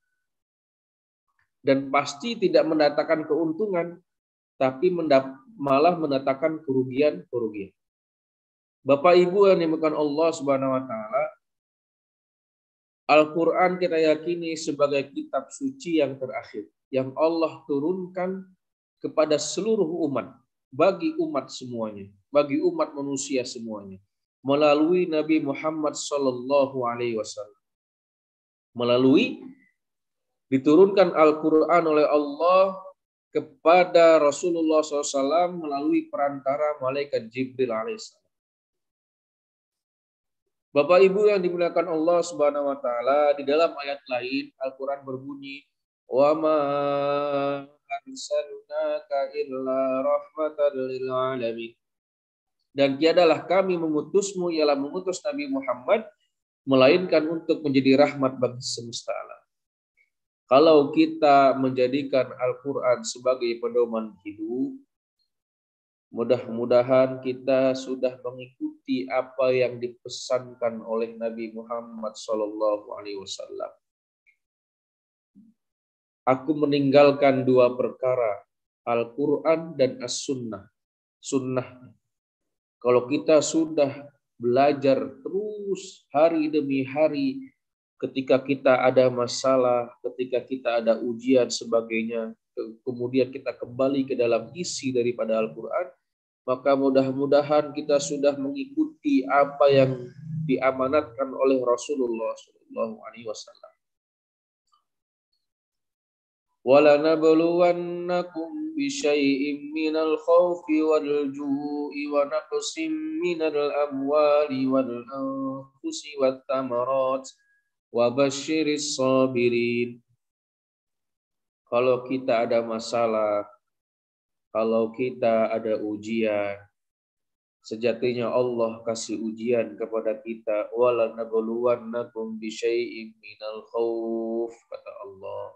Dan pasti tidak mendatangkan keuntungan, tapi malah mendatangkan kerugian-kerugian. Bapak Ibu yang dimuliakan Allah Subhanahu wa taala, Al-Quran kita yakini sebagai kitab suci yang terakhir yang Allah turunkan kepada seluruh umat, bagi umat semuanya, bagi umat manusia semuanya, melalui Nabi Muhammad sallallahu alaihi wasallam. Melalui diturunkan Al-Quran oleh Allah kepada Rasulullah SAW melalui perantara malaikat Jibril alaihissalam. Bapak Ibu yang dimuliakan Allah Subhanahu wa taala, di dalam ayat lain Al-Qur'an berbunyi, "Wa ma arsalnaka illa rahmatan lil alamin." Dan tiadalah kami mengutusmu ialah mengutus Nabi Muhammad melainkan untuk menjadi rahmat bagi semesta alam. Kalau kita menjadikan Al-Qur'an sebagai pedoman hidup, mudah-mudahan kita sudah mengikuti apa yang dipesankan oleh Nabi Muhammad SAW. Aku meninggalkan dua perkara, Al-Quran dan As-Sunnah. Sunnah. Kalau kita sudah belajar terus hari demi hari, ketika kita ada masalah, ketika kita ada ujian sebagainya, kemudian kita kembali ke dalam isi daripada Al-Quran, maka mudah-mudahan kita sudah mengikuti apa yang diamanatkan oleh Rasulullah SAW. وَلَنَبْلُوَنَّكُمْ بِشَيْءٍ مِّنَ الْخَوْفِ وَالْجُوعِ وَنَقْصٍ مِّنَ الْأَمْوَالِ وَالْأَنفُسِ وَالثَّمَرَاتِ وَبَشِّرِ الصَّابِرِينَ. Kalau kita ada masalah, kalau kita ada ujian, sejatinya Allah kasih ujian kepada kita. وَلَنَبْلُوَنَّكُمْ بِشَيْءٍ مِّنَ الْخَوْفِ, kata Allah.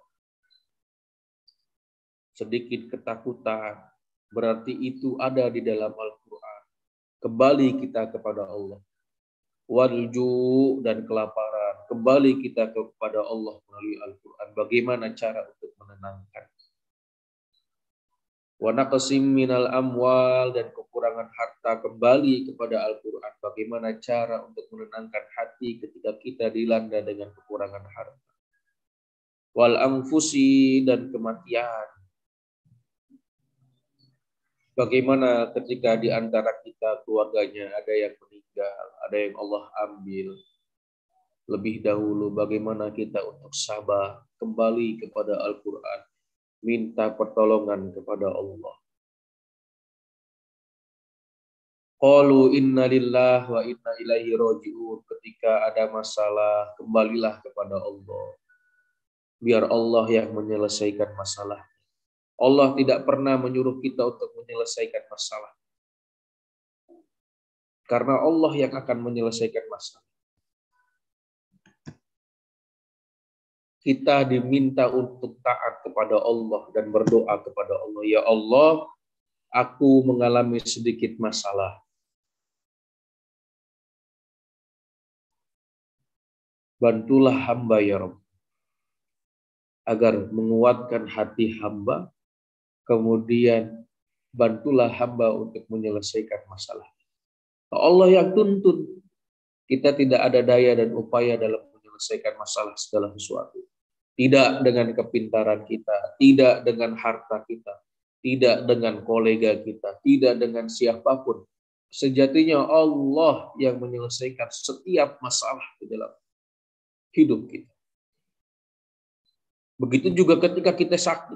Sedikit ketakutan, berarti itu ada di dalam Al-Quran. Kembali kita kepada Allah. Walju, dan kelaparan. Kembali kita kepada Allah melalui Al-Quran. Bagaimana cara untuk menenangkan. Wa naqsim minal amwal, dan kekurangan harta. Kembali kepada Al-Quran. Bagaimana cara untuk menenangkan hati ketika kita dilanda dengan kekurangan harta. Wal anfusi, dan kematian. Bagaimana ketika di antara kita keluarganya ada yang meninggal, ada yang Allah ambil. Lebih dahulu bagaimana kita untuk sabar, kembali kepada Al-Quran, minta pertolongan kepada Allah. Qalu inna lillahi wa inna ilaihi raji'un. Ketika ada masalah, kembalilah kepada Allah. Biar Allah yang menyelesaikan masalah. Allah tidak pernah menyuruh kita untuk menyelesaikan masalah. Karena Allah yang akan menyelesaikan masalah. Kita diminta untuk taat kepada Allah dan berdoa kepada Allah. Ya Allah, aku mengalami sedikit masalah. Bantulah hamba ya Rabb. Agar menguatkan hati hamba. Kemudian bantulah hamba untuk menyelesaikan masalah. Allah yang tuntun. Kita tidak ada daya dan upaya dalam menyelesaikan masalah segala sesuatu. Tidak dengan kepintaran kita, tidak dengan harta kita, tidak dengan kolega kita, tidak dengan siapapun. Sejatinya Allah yang menyelesaikan setiap masalah di dalam hidup kita. Begitu juga ketika kita sakit.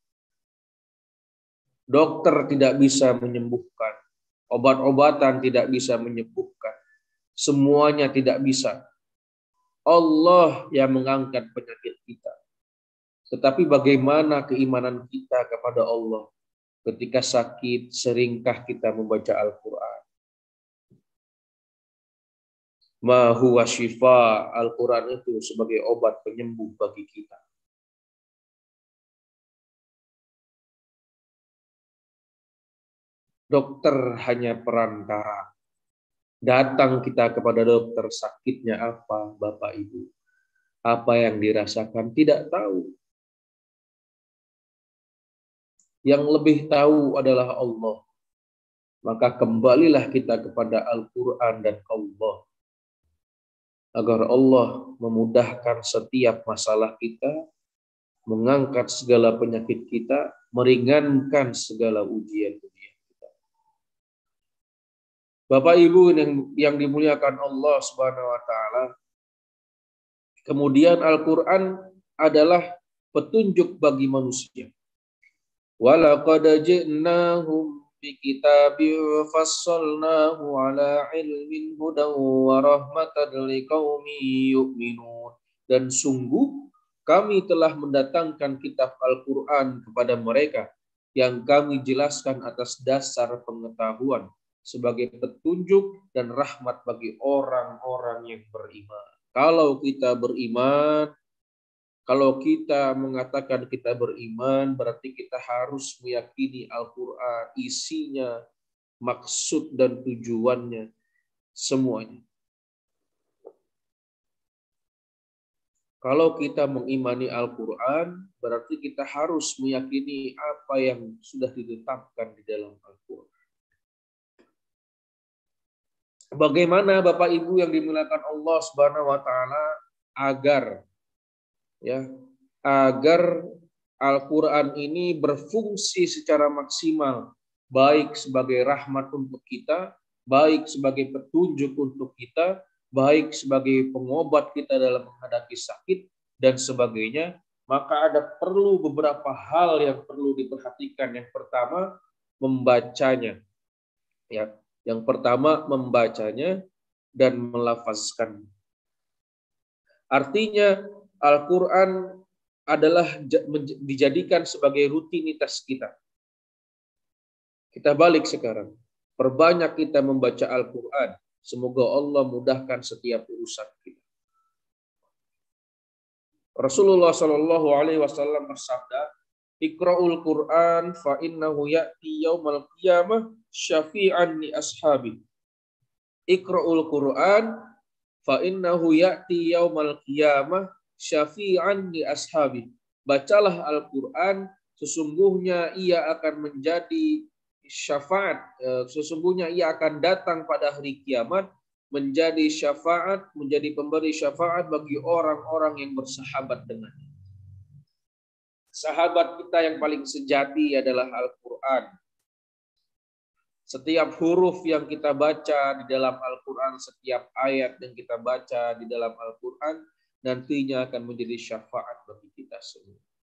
Dokter tidak bisa menyembuhkan. Obat-obatan tidak bisa menyembuhkan. Semuanya tidak bisa. Allah yang mengangkat penyakit kita. Tetapi bagaimana keimanan kita kepada Allah? Ketika sakit, seringkah kita membaca Al-Quran? Ma huwa syifa. Al-Quran itu sebagai obat penyembuh bagi kita. Dokter hanya perantara. Datang kita kepada dokter, sakitnya apa, Bapak Ibu? Apa yang dirasakan tidak tahu. Yang lebih tahu adalah Allah. Maka kembalilah kita kepada Al-Quran dan Allah. Agar Allah memudahkan setiap masalah kita, mengangkat segala penyakit kita, meringankan segala ujian-ujian kita. Bapak Ibu yang dimuliakan Allah Subhanahu wa taala, kemudian Al-Quran adalah petunjuk bagi manusia. Walaqad ji'nahum bi kitabin fassalnahu ala ilmin hudan wa rahmatan liqaumin yu'minun. Dan sungguh kami telah mendatangkan kitab Al-Quran kepada mereka yang kami jelaskan atas dasar pengetahuan sebagai petunjuk dan rahmat bagi orang-orang yang beriman. Kalau kita beriman, kalau kita mengatakan kita beriman, berarti kita harus meyakini Al-Quran, isinya, maksud dan tujuannya, semuanya. Kalau kita mengimani Al-Quran, berarti kita harus meyakini apa yang sudah ditetapkan di dalam Al-Quran. Bagaimana Bapak Ibu yang dimuliakan Allah Subhanahu wa taala agar Al-Quran ini berfungsi secara maksimal, baik sebagai rahmat untuk kita, baik sebagai petunjuk untuk kita, baik sebagai pengobat kita dalam menghadapi sakit dan sebagainya, maka ada perlu beberapa hal yang perlu diperhatikan. Yang pertama, membacanya. Ya, yang pertama membacanya dan melafazkannya. Artinya Al-Quran adalah dijadikan sebagai rutinitas kita. Kita balik sekarang. Perbanyak kita membaca Al-Quran. Semoga Allah mudahkan setiap urusan kita. Rasulullah Shallallahu Alaihi Wasallam bersabda, "Iqra'ul Quran fa innahu ya'ti yaumal qiyamah syafi'an li ashabi." Iqra'ul Quran fa innahu ya'ti yaumal qiyamah syafi'an li ashabi. Bacalah Al-Quran, sesungguhnya ia akan menjadi syafaat, sesungguhnya ia akan datang pada hari kiamat menjadi syafaat, menjadi pemberi syafaat bagi orang-orang yang bersahabat dengannya. Sahabat kita yang paling sejati adalah Al-Quran. Setiap huruf yang kita baca di dalam Al-Quran, setiap ayat yang kita baca di dalam Al-Quran, nantinya akan menjadi syafaat bagi kita semua.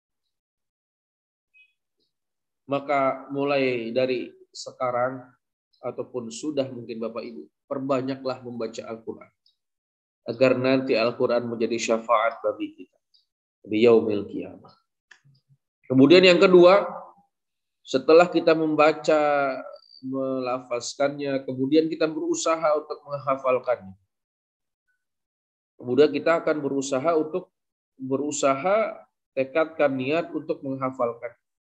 Maka mulai dari sekarang, ataupun sudah mungkin Bapak Ibu, perbanyaklah membaca Al-Quran. Agar nanti Al-Quran menjadi syafaat bagi kita di yaumil qiyamah. Kemudian yang kedua, setelah kita membaca, melafazkannya, kemudian kita berusaha untuk menghafalkannya. Kemudian kita akan berusaha tekadkan niat untuk menghafalkan.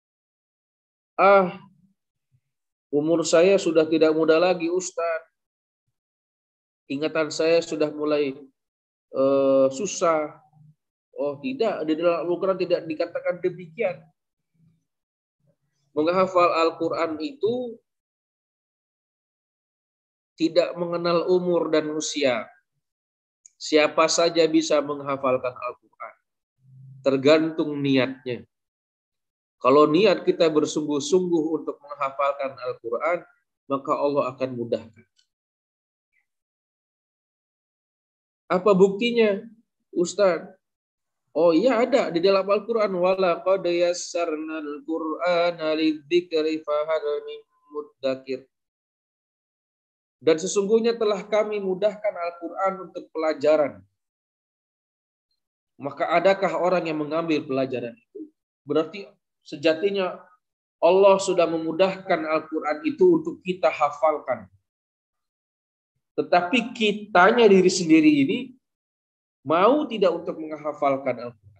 Umur saya sudah tidak muda lagi, Ustaz. Ingatan saya sudah mulai susah. Oh tidak, di dalam Al-Quran tidak dikatakan demikian. Menghafal Al-Quran itu tidak mengenal umur dan usia. Siapa saja bisa menghafalkan Al-Quran. Tergantung niatnya. Kalau niat kita bersungguh-sungguh untuk menghafalkan Al-Quran, maka Allah akan mudahkan. Apa buktinya, Ustaz? Oh iya, ada di dalam Al-Quran. Walaqad yassarnal Qur'ana lidzikri fahal min muddakir. Dan sesungguhnya telah kami mudahkan Al-Quran untuk pelajaran. Maka adakah orang yang mengambil pelajaran itu? Berarti sejatinya Allah sudah memudahkan Al-Quran itu untuk kita hafalkan. Tetapi kitanya diri sendiri ini mau tidak untuk menghafalkan Al-Quran.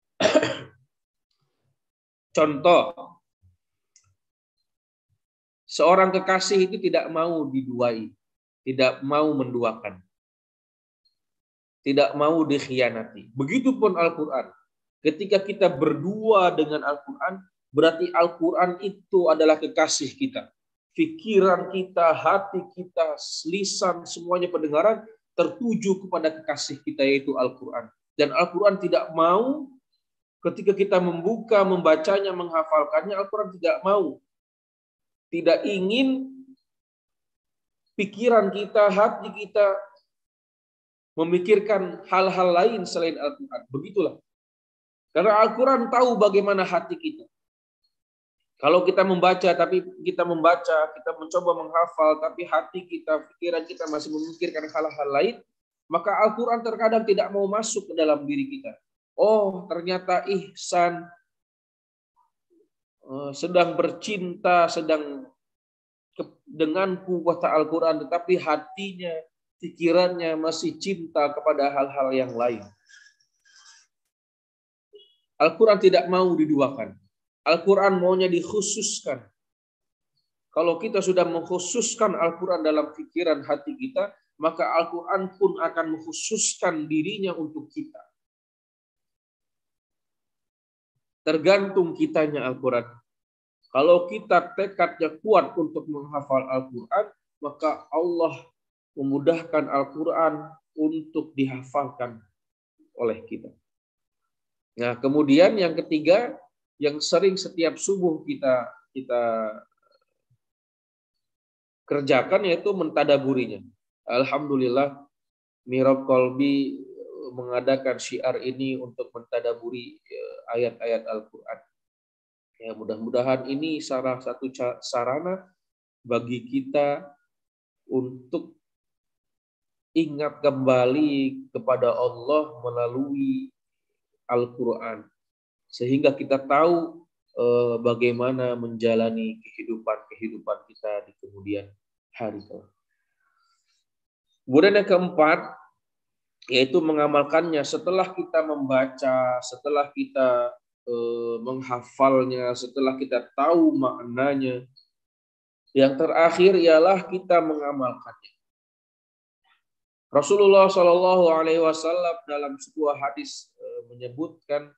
Contoh, Seorang kekasih itu tidak mau diduai, tidak mau menduakan, tidak mau dikhianati. Begitupun Al-Quran. Ketika kita berdua dengan Al-Quran, berarti Al-Quran itu adalah kekasih kita. Pikiran kita, hati kita, lisan, semuanya pendengaran tertuju kepada kekasih kita, yaitu Al-Quran. Dan Al-Quran tidak mau ketika kita membuka, membacanya, menghafalkannya, Al-Quran tidak mau. Tidak ingin pikiran kita, hati kita memikirkan hal-hal lain selain Al-Quran. Begitulah. Karena Al-Quran tahu bagaimana hati kita. Kalau kita membaca, kita mencoba menghafal, tapi hati kita, pikiran kita masih memikirkan hal-hal lain, maka Al-Quran terkadang tidak mau masuk ke dalam diri kita. Oh, ternyata ihsan, sedang bercinta, sedang denganku, kata Al-Quran, tetapi hatinya, pikirannya masih cinta kepada hal-hal yang lain. Al-Quran tidak mau diduakan. Al-Quran maunya dikhususkan. Kalau kita sudah mengkhususkan Al-Quran dalam pikiran hati kita, maka Al-Quran pun akan mengkhususkan dirinya untuk kita. Tergantung kitanya Al-Quran. Kalau kita tekadnya kuat untuk menghafal Al-Quran, maka Allah memudahkan Al-Quran untuk dihafalkan oleh kita. Nah, kemudian yang ketiga, yang sering setiap subuh kita kerjakan, yaitu mentadaburinya. Alhamdulillah, Mihrab Qalbi mengadakan syiar ini untuk mentadaburi ayat-ayat Al-Quran. Ya, mudah-mudahan ini salah satu sarana bagi kita untuk ingat kembali kepada Allah melalui Al-Quran. Sehingga kita tahu bagaimana menjalani kehidupan kita di kemudian hari. Kemudian yang keempat, yaitu mengamalkannya setelah kita membaca, setelah kita menghafalnya, setelah kita tahu maknanya. Yang terakhir ialah kita mengamalkannya. Rasulullah Shallallahu Alaihi Wasallam dalam sebuah hadis menyebutkan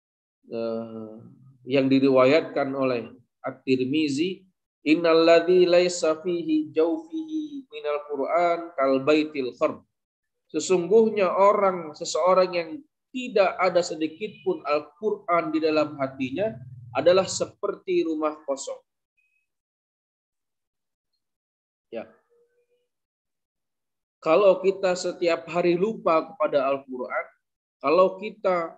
yang diriwayatkan oleh At-Tirmizi, innalladzi laisa fihi jawfihi minal Qur'an kal baitil kharb. Sesungguhnya seseorang yang tidak ada sedikit pun Al-Quran di dalam hatinya adalah seperti rumah kosong. Ya. Kalau kita setiap hari lupa kepada Al-Quran, kalau kita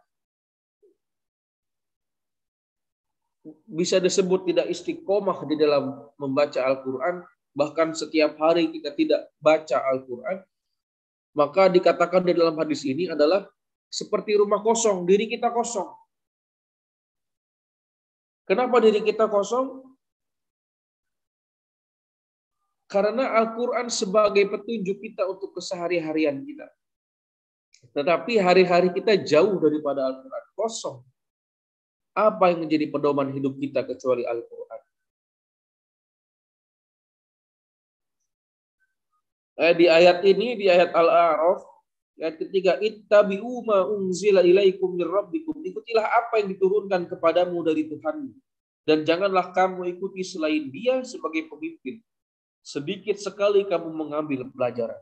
bisa disebut tidak istiqomah di dalam membaca Al-Quran, bahkan setiap hari kita tidak baca Al-Quran, maka dikatakan di dalam hadis ini adalah seperti rumah kosong, diri kita kosong. Kenapa diri kita kosong? Karena Al-Quran sebagai petunjuk kita untuk kesehari-harian kita. Tetapi hari-hari kita jauh daripada Al-Quran, kosong. Apa yang menjadi pedoman hidup kita kecuali Al-Quran? Di ayat ini, di ayat Al-A'raf, ayat ketiga, ittabi'u ma unzila ilaikum mir rabbikum. Ikutilah apa yang diturunkan kepadamu dari Tuhanmu. Dan janganlah kamu ikuti selain Dia sebagai pemimpin. Sedikit sekali kamu mengambil pelajaran.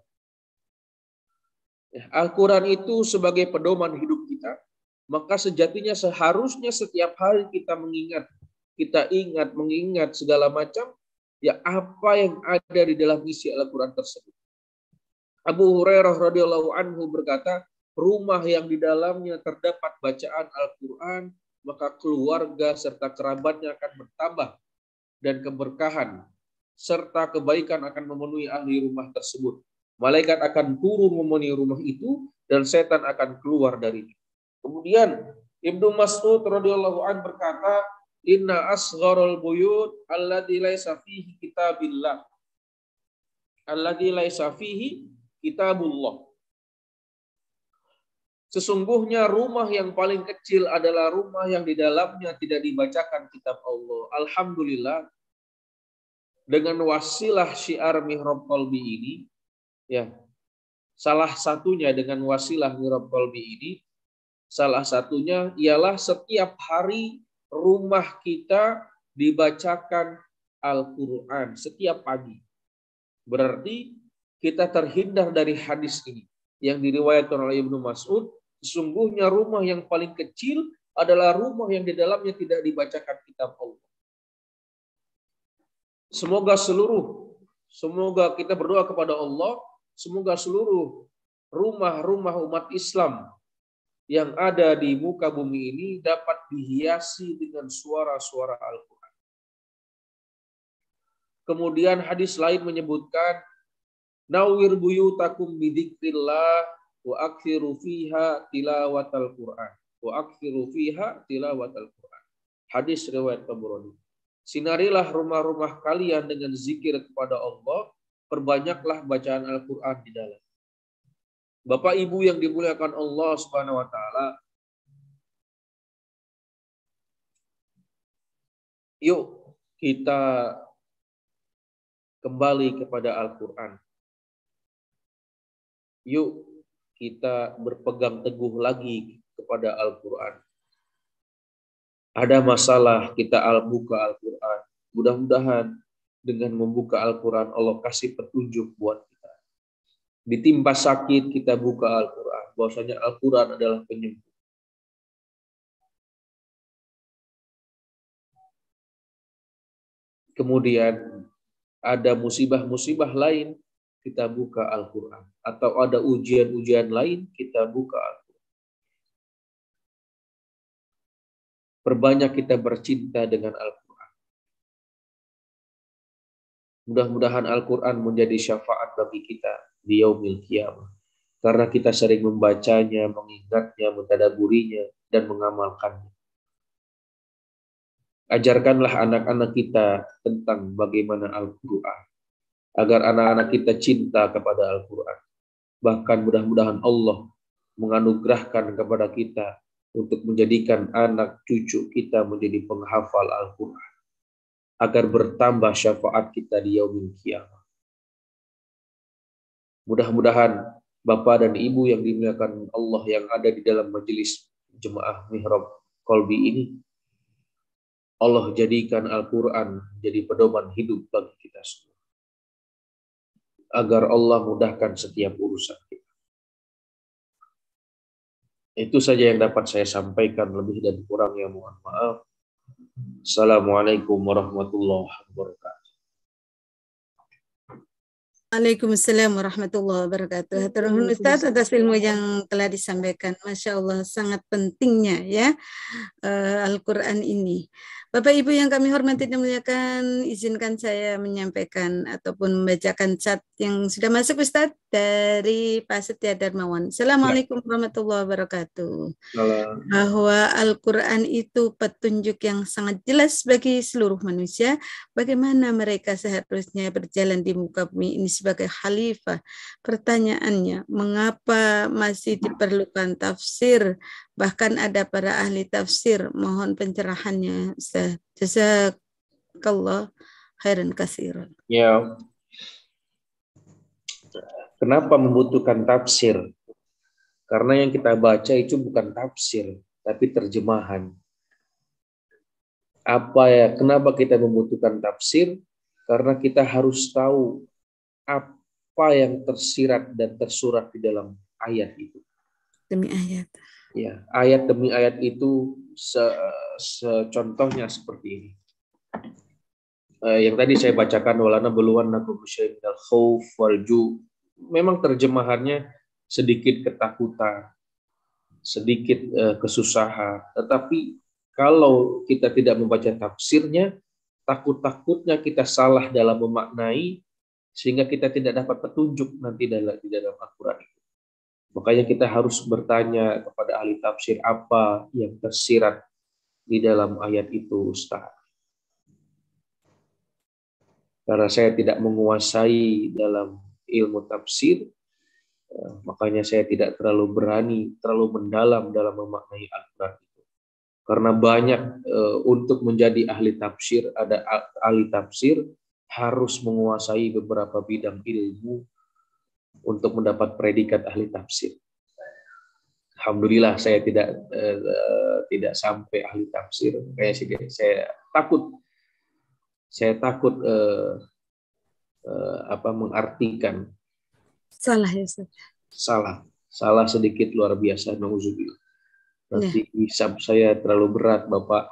Al-Quran itu sebagai pedoman hidup kita, maka sejatinya seharusnya setiap hari kita mengingat segala macam ya apa yang ada di dalam isi Al-Quran tersebut. Abu Hurairah radhiyallahu anhu berkata, rumah yang di dalamnya terdapat bacaan Al-Quran, maka keluarga serta kerabatnya akan bertambah dan keberkahan serta kebaikan akan memenuhi ahli rumah tersebut. Malaikat akan turun memenuhi rumah itu dan setan akan keluar darinya. Kemudian Ibnu Mas'ud radhiyallahu an berkata, inna asgharul buyut alladzi laisa fihi kitabillah. Alladzi laisa fihi kitabullah. Sesungguhnya rumah yang paling kecil adalah rumah yang di dalamnya tidak dibacakan kitab Allah. Alhamdulillah, dengan wasilah syiar mihrab qalbi ini, ya, salah satunya dengan wasilah mihrab qalbi ini, salah satunya ialah setiap hari rumah kita dibacakan Al-Quran setiap pagi. Berarti kita terhindar dari hadis ini yang diriwayatkan oleh Ibnu Mas'ud, sesungguhnya rumah yang paling kecil adalah rumah yang di dalamnya tidak dibacakan kitab Allah. Semoga kita berdoa kepada Allah, semoga seluruh rumah-rumah umat Islam yang ada di muka bumi ini dapat dihiasi dengan suara-suara Al-Quran. Kemudian hadis lain menyebutkan, nawwir buyutakum bidzikrillah wa akthiru fiha tilawatal Quran. Wa akthiru fiha tilawatal Quran. Hadis riwayat Tabrani. Sinarilah rumah-rumah kalian dengan zikir kepada Allah, perbanyaklah bacaan Al-Quran di dalam. Bapak Ibu yang dimuliakan Allah Subhanahu wa taala, yuk kita kembali kepada Al-Quran. Yuk kita berpegang teguh lagi kepada Al-Quran. Ada masalah, kita buka Al-Quran. Mudah-mudahan dengan membuka Al-Quran Allah kasih petunjuk buat kita. Ditimpa sakit, kita buka Al-Quran. Bahwasanya Al-Quran adalah penyembuh. Kemudian ada musibah-musibah lain, kita buka Al-Quran. Atau ada ujian-ujian lain, kita buka Al-Quran. Perbanyak kita bercinta dengan Al-Quran. Mudah-mudahan Al-Quran menjadi syafaat bagi kita di yaumil qiyamah. Karena kita sering membacanya, mengingatnya, mentadaburinya, dan mengamalkannya. Ajarkanlah anak-anak kita tentang bagaimana Al-Quran. Agar anak-anak kita cinta kepada Al-Quran. Bahkan mudah-mudahan Allah menganugerahkan kepada kita untuk menjadikan anak cucu kita menjadi penghafal Al-Quran. Agar bertambah syafaat kita di yaumil qiyamah. Mudah-mudahan Bapak dan Ibu yang dimuliakan Allah yang ada di dalam majelis jemaah mihrab qalbi ini, Allah jadikan Al-Quran jadi pedoman hidup bagi kita semua. Agar Allah mudahkan setiap urusan kita. Itu saja yang dapat saya sampaikan, lebih dan kurangnya mohon maaf. Assalamualaikum warahmatullahi wabarakatuh. Waalaikumsalam warahmatullahi wabarakatuh. Hatur nuhun Ustaz atas ilmu yang telah disampaikan. Masya Allah, sangat pentingnya ya Al-Quran ini. Bapak Ibu yang kami hormati dan muliakan, izinkan saya menyampaikan ataupun membacakan chat yang sudah masuk Ustaz dari Pak Setia Darmawan. Assalamualaikum warahmatullahi wabarakatuh. Bahwa Al-Quran itu petunjuk yang sangat jelas bagi seluruh manusia, bagaimana mereka seharusnya berjalan di muka bumi ini sebagai khalifah. Pertanyaannya, mengapa masih diperlukan tafsir? Bahkan ada para ahli tafsir, mohon pencerahannya. Jazakallah khairan katsiran. Ya. Kenapa membutuhkan tafsir? Karena yang kita baca itu bukan tafsir, tapi terjemahan. Kenapa kita membutuhkan tafsir? Karena kita harus tahu apa yang tersirat dan tersurat di dalam ayat itu. Demi ayat. Ya, ayat demi ayat itu contohnya seperti ini. Yang tadi saya bacakan, walana beluwannakum bisyai'in minal khauf wal ju'. Memang terjemahannya sedikit ketakutan, sedikit kesusahan. Tetapi kalau kita tidak membaca tafsirnya, takut-takutnya kita salah dalam memaknai, sehingga kita tidak dapat petunjuk nanti di dalam Al-Quran itu. Makanya kita harus bertanya kepada ahli tafsir apa yang tersirat di dalam ayat itu, Ustaz. Karena saya tidak menguasai dalam ilmu tafsir, makanya saya tidak terlalu berani, terlalu mendalam dalam memaknai Al-Quran itu. Karena banyak untuk menjadi ahli tafsir, ada ahli tafsir harus menguasai beberapa bidang ilmu untuk mendapat predikat ahli tafsir. Alhamdulillah saya tidak sampai ahli tafsir. Saya takut mengartikan Salah ya Ustaz. Salah sedikit luar biasa, nauzubillah. Nanti hisab saya terlalu berat, Bapak.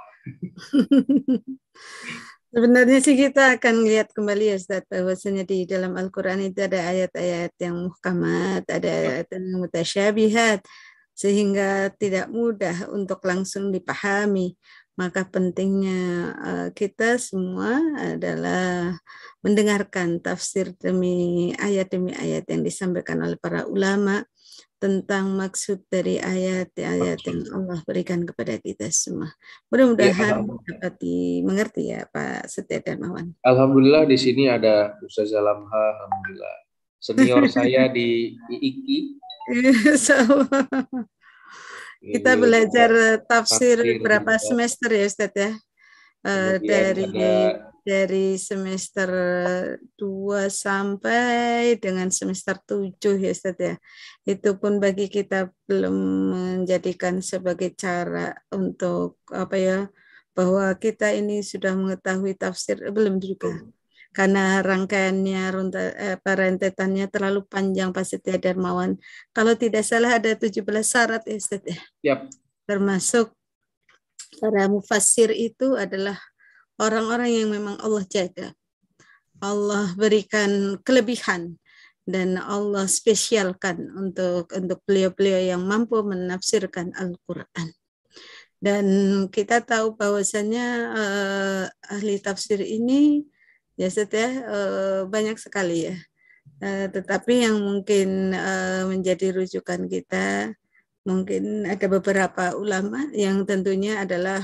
Sebenarnya sih kita akan lihat kembali ya Ustaz, bahwasanya di dalam Al-Quran itu ada ayat-ayat yang muhkamat, ada ayat yang mutasyabihat, sehingga tidak mudah untuk langsung dipahami. Maka pentingnya kita semua adalah mendengarkan tafsir demi ayat yang disampaikan oleh para ulama tentang maksud dari ayat-ayat yang Allah berikan kepada kita semua. Mudah-mudahan dapat dimengerti ya Pak Setia Darmawan. Alhamdulillah di sini ada Ustazah Lamha, alhamdulillah. Senior saya di IIKI. Kita belajar tafsir berapa semester ya Ustaz ya? Dari semester 2 sampai dengan semester 7 ya Ustaz ya. Itu pun bagi kita belum menjadikan sebagai cara untuk bahwa kita ini sudah mengetahui tafsir, belum juga. Karena rangkaiannya, rentetannya terlalu panjang Pak Setia Darmawan. Kalau tidak salah ada 17 syarat ya Ustaz ya. Yep. Termasuk para mufassir itu adalah orang-orang yang memang Allah jaga. Allah berikan kelebihan dan Allah spesialkan untuk beliau-beliau yang mampu menafsirkan Al-Quran. Dan kita tahu bahwasanya ahli tafsir ini ya banyak sekali ya. Tetapi yang mungkin menjadi rujukan kita, mungkin ada beberapa ulama yang tentunya adalah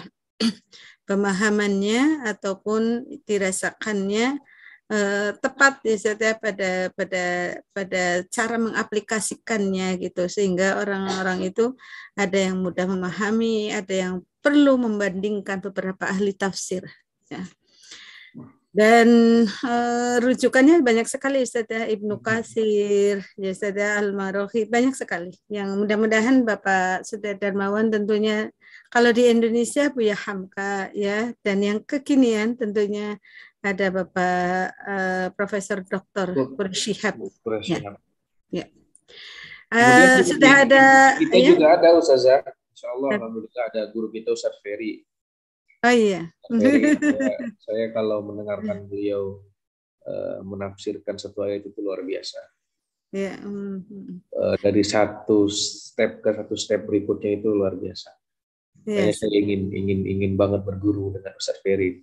pemahamannya ataupun dirasakannya tepat ya pada cara mengaplikasikannya gitu, sehingga orang-orang itu ada yang mudah memahami, ada yang perlu membandingkan beberapa ahli tafsir ya. Dan rujukannya banyak sekali Ustaz ya, Ibnu Katsir, ya Ustaz ya, Al-Marohi, banyak sekali. Yang mudah-mudahan Bapak Setia Darmawan tentunya kalau di Indonesia Buya Hamka ya, dan yang kekinian tentunya ada Bapak Profesor Dr. Purshihab. Ya. Sudah ada. Kita ya? Juga ada Ustazah. Insyaallah alhamdulillah ada guru kita Ustaz Ferry. Oh iya. Saya kalau mendengarkan beliau menafsirkan satu ayat itu luar biasa. Ya. Dari satu step ke satu step berikutnya itu luar biasa. Makanya saya ingin banget berguru dengan Ustaz Ferry.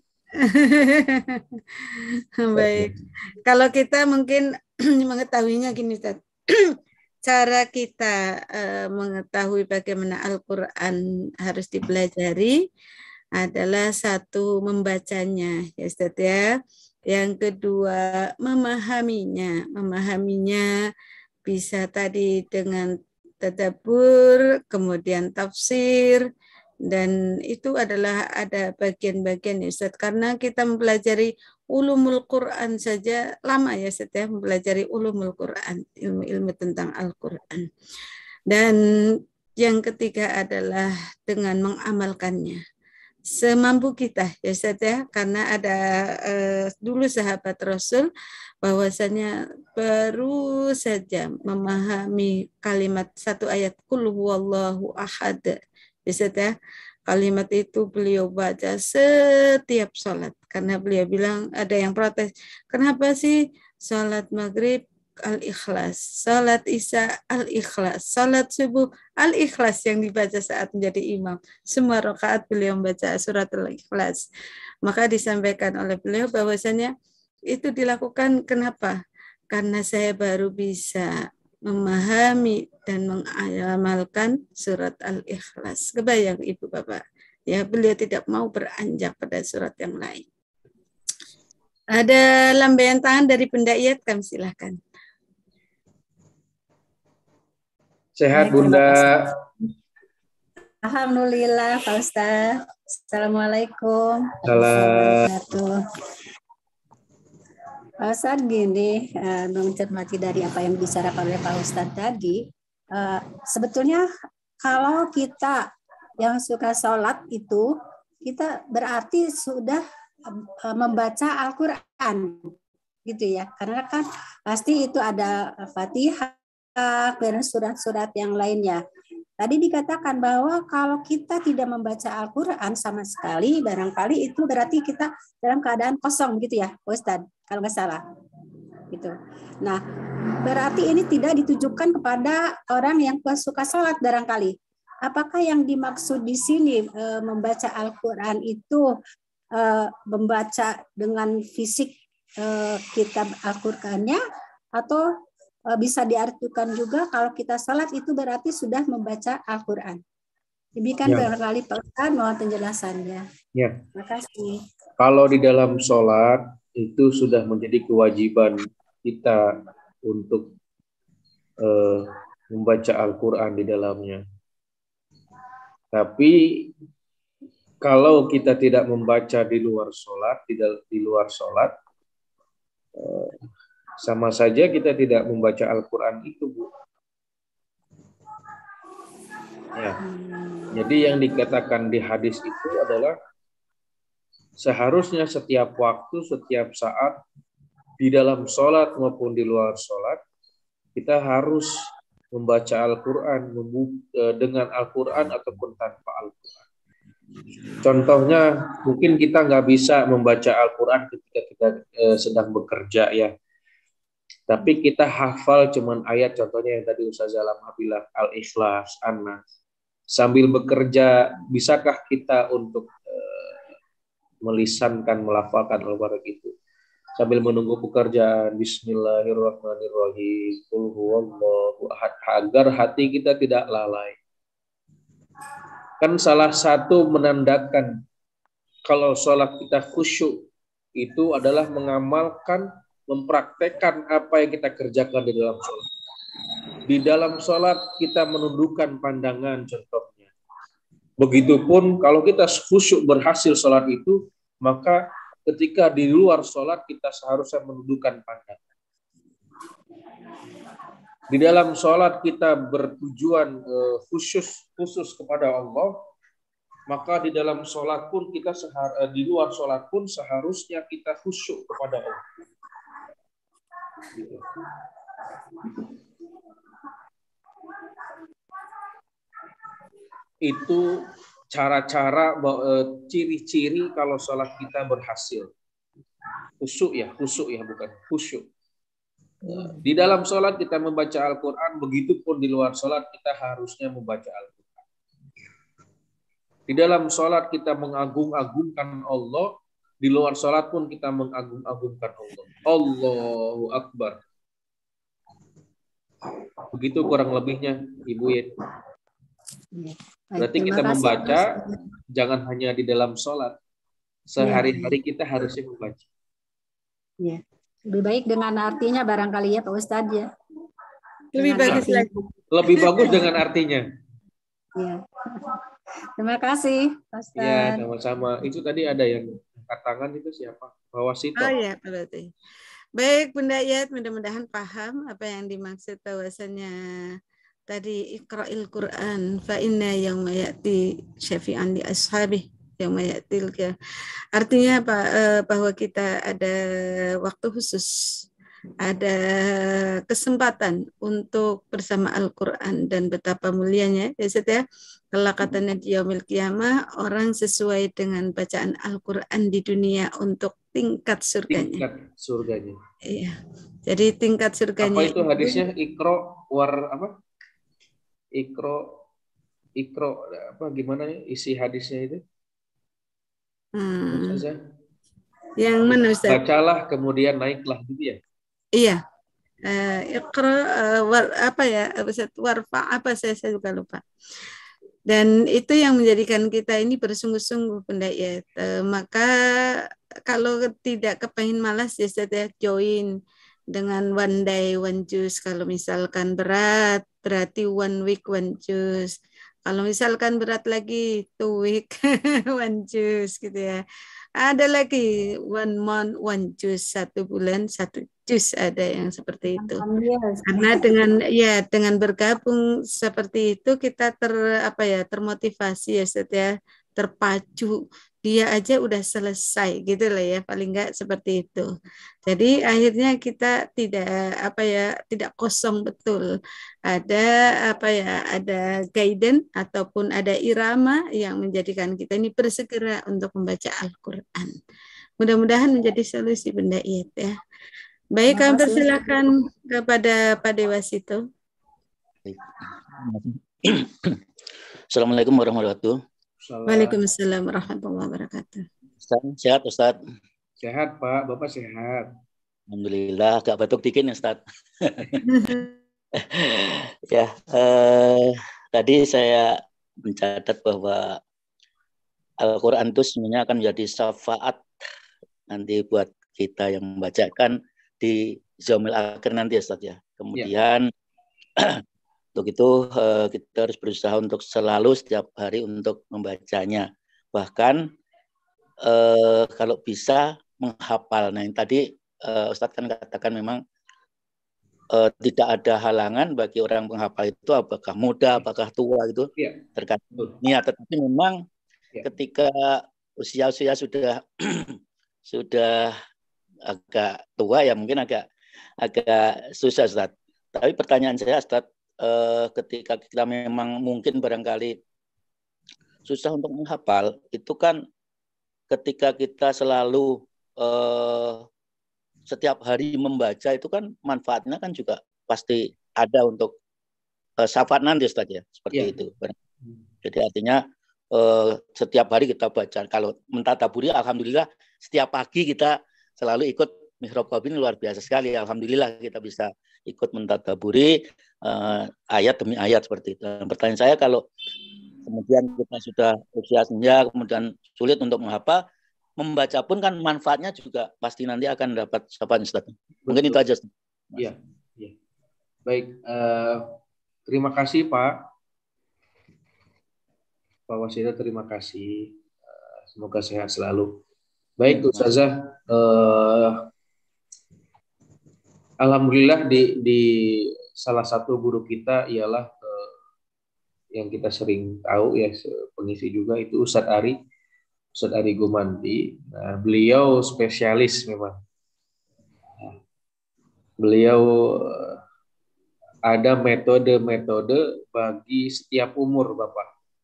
Baik. Kalau kita mungkin mengetahuinya gini Ustaz. Cara kita mengetahui bagaimana Al-Quran harus dipelajari adalah satu, membacanya ya Ustaz ya. Yang kedua, memahaminya bisa tadi dengan tadabbur, kemudian tafsir, dan itu adalah ada bagian-bagian ya Ustaz, karena kita mempelajari ulumul Quran saja lama ya Ustaz ya, mempelajari ulumul Quran, ilmu-ilmu tentang Al-Quran. Dan yang ketiga adalah dengan mengamalkannya semampu kita ya Ustaz ya, karena ada dulu sahabat Rasul bahwasanya baru saja memahami kalimat satu ayat qul huwallahu ahad ya Ustaz ya, kalimat itu beliau baca setiap sholat, karena beliau bilang ada yang protes, kenapa sih sholat maghrib Al-Ikhlas, salat Isya Al-Ikhlas, salat subuh Al-Ikhlas yang dibaca saat menjadi imam. Semua rakaat beliau membaca surat Al-Ikhlas. Maka disampaikan oleh beliau bahwasanya itu dilakukan kenapa? Karena saya baru bisa memahami dan mengamalkan surat Al-Ikhlas. Kebayang Ibu Bapak, ya beliau tidak mau beranjak pada surat yang lain. Ada lambaian tangan dari Pendayat, kami silakan. Sehat Bunda. Alhamdulillah Pak Ustaz. Assalamualaikum. Salam. Saat gini, mencermati dari apa yang dibicarakan oleh Pak Ustadz tadi, sebetulnya kalau kita yang suka sholat itu, kita berarti sudah membaca Al-Quran, gitu ya. Karena kan pasti itu ada Fatihah dan surat-surat yang lainnya. Tadi dikatakan bahwa kalau kita tidak membaca Al-Quran sama sekali, barangkali itu berarti kita dalam keadaan kosong gitu ya, Ustadz, kalau nggak salah. Gitu. Nah, berarti ini tidak ditujukan kepada orang yang suka sholat barangkali. Apakah yang dimaksud di sini membaca Al-Quran itu membaca dengan fisik kitab Al-Qurannya, atau bisa diartikan juga kalau kita sholat itu berarti sudah membaca Al-Quran. Demikian barangkali Pak Ustadz, mohon penjelasannya. Ya. Terima kasih. Kalau di dalam sholat itu sudah menjadi kewajiban kita untuk membaca Al-Quran di dalamnya. Tapi kalau kita tidak membaca di luar sholat, sama saja kita tidak membaca Al-Quran itu, Bu. Ya. Jadi yang dikatakan di hadis itu adalah seharusnya setiap waktu, setiap saat, di dalam sholat maupun di luar sholat, kita harus membaca Al-Quran dengan Al-Quran ataupun tanpa Al-Quran. Contohnya, mungkin kita nggak bisa membaca Al-Quran ketika kita sedang bekerja ya. Tapi kita hafal cuman ayat, contohnya yang tadi Ustazah Lamha bilang, Al-Ikhlas, An-Nas. Sambil bekerja, bisakah kita untuk melisankan, melafalkan Al-Quran itu? Sambil menunggu pekerjaan, Bismillahirrahmanirrahim, Qul huwallahu ahad, agar hati kita tidak lalai. Kan salah satu menandakan kalau sholat kita khusyuk itu adalah mengamalkan, mempraktekkan apa yang kita kerjakan di dalam sholat. Di dalam sholat kita menundukkan pandangan, contohnya. Begitupun kalau kita khusyuk berhasil sholat itu, maka ketika di luar sholat kita seharusnya menundukkan pandangan. Di dalam sholat kita bertujuan khusus kepada Allah, maka di dalam sholat pun kita di luar sholat pun seharusnya kita khusyuk kepada Allah. Itu cara-cara, ciri-ciri kalau sholat kita berhasil. Khusyuk ya, bukan khusyuk. Di dalam sholat kita membaca Al-Quran, begitupun di luar sholat kita harusnya membaca Al-Quran. Di dalam sholat kita mengagung-agungkan Allah, di luar sholat pun kita mengagung-agungkan Allah. Allahu Akbar. Begitu kurang lebihnya, Ibu Yen. Berarti kita membaca jangan hanya di dalam sholat. Sehari-hari kita harusnya membaca. Ya. Lebih baik dengan artinya barangkali ya Pak Ustadz ya. Lebih bagus lagi. Lebih bagus dengan artinya. Ya. Terima kasih Pak Ustadz. Ya, sama-sama. Itu tadi ada yang angkat tangan, itu siapa? Bawasito. Oh ya, berarti. Baik, Bunda Yat, mudah-mudahan paham apa yang dimaksud bahwasannya tadi Iqra'il Quran fa inna yauma ya'ti syafi'an li ashabi yauma ya'til qiyamah. Artinya apa? Bahwa kita ada waktu khusus, ada kesempatan untuk bersama Al-Quran, dan betapa mulianya ya Ustaz ya. Kalau katanya di yaumil qiyamah, orang sesuai dengan bacaan Al-Quran di dunia untuk tingkat surganya. Tingkat surganya. Iya. Jadi tingkat surganya. Apa itu hadisnya? Iqra apa? Ikro apa gimana isi hadisnya itu? Yang mana Ustaz? Bacalah kemudian naiklah gitu ya? Iya. Iqra apa ya Ustaz? Warfa apa saya juga lupa. Dan itu yang menjadikan kita ini bersungguh-sungguh Bunda ya. Maka kalau tidak kepengen malas ya Ustaz ya, join dengan one day one juice. Kalau misalkan berat berarti one week one juice. Kalau misalkan berat lagi 2 week one juz gitu ya. Ada lagi 1 month one juz, 1 bulan 1 juz, ada yang seperti itu. Karena dengan bergabung seperti itu kita termotivasi ya Ustaz ya, terpacu. Dia aja udah selesai gitu lah ya, paling enggak seperti itu. Jadi akhirnya kita tidak kosong betul. Ada ada guidance ataupun ada irama yang menjadikan kita ini bersegera untuk membaca Al-Qur'an. Mudah-mudahan menjadi solusi Bunda Iyet ya. Baik, kami persilakan kepada Pak Dewasito. Assalamualaikum warahmatullahi wabarakatuh. Waalaikumsalam warahmatullahi wabarakatuh. Sehat Ustaz? Sehat Pak, Bapak sehat. Alhamdulillah, agak batuk dikit ya Ustaz. Ya, tadi saya mencatat bahwa Al-Quran itu sebenarnya akan menjadi syafaat nanti buat kita yang membacakan di Yaumil Akhir nanti Ustaz ya. Kemudian untuk itu kita harus berusaha untuk selalu setiap hari untuk membacanya. Bahkan kalau bisa menghafal. Nah yang tadi Ustadz kan katakan memang tidak ada halangan bagi orang penghafal itu, apakah muda, apakah tua gitu, tergantung niat. Tetapi memang ketika usia-usia sudah sudah agak tua ya mungkin agak susah Ustadz. Tapi pertanyaan saya Ustadz, ketika kita memang mungkin barangkali susah untuk menghafal, itu kan ketika kita selalu setiap hari membaca itu kan manfaatnya kan juga pasti ada untuk syafaat nanti Ustaz ya, seperti itu. Jadi artinya setiap hari kita baca. Kalau mentadaburi, alhamdulillah setiap pagi kita selalu ikut Mihrab Qalbi, luar biasa sekali. Alhamdulillah kita bisa ikut mentadaburi ayat demi ayat seperti itu. Dan pertanyaan saya, kalau kemudian kita sudah usia senja, kemudian sulit untuk menghafal, membaca pun kan manfaatnya juga pasti nanti akan dapat syafaat Ustaz. Mungkin itu aja. Iya. Baik, terima kasih Pak Wasida, terima kasih. Semoga sehat selalu. Baik Ustazah, alhamdulillah di salah satu guru kita ialah yang kita sering tahu ya, pengisi juga itu Ustadz Ari Gumanti. Nah, beliau spesialis memang. Beliau ada metode-metode bagi setiap umur Bapak.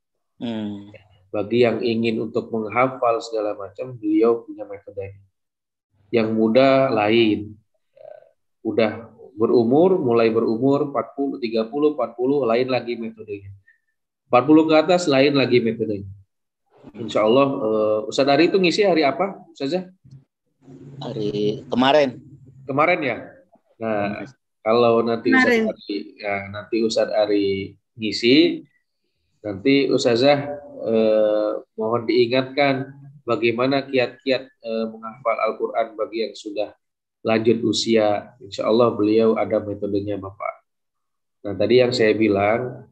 Bagi yang ingin untuk menghafal segala macam, beliau punya metode. Yang muda lain. Udah mulai berumur 40, 30, 40, lain lagi metodenya. 40 ke atas, lain lagi metodenya. Insya Allah, Ustadz Ari itu ngisi hari apa, Ustazah? Hari kemarin. Kemarin ya? Nah, kalau nanti Ustadz Ari ngisi, nanti Ustazah mohon diingatkan bagaimana kiat-kiat menghafal Al-Quran bagi yang sudah lanjut usia. Insya Allah beliau ada metodenya Bapak. Nah tadi yang saya bilang,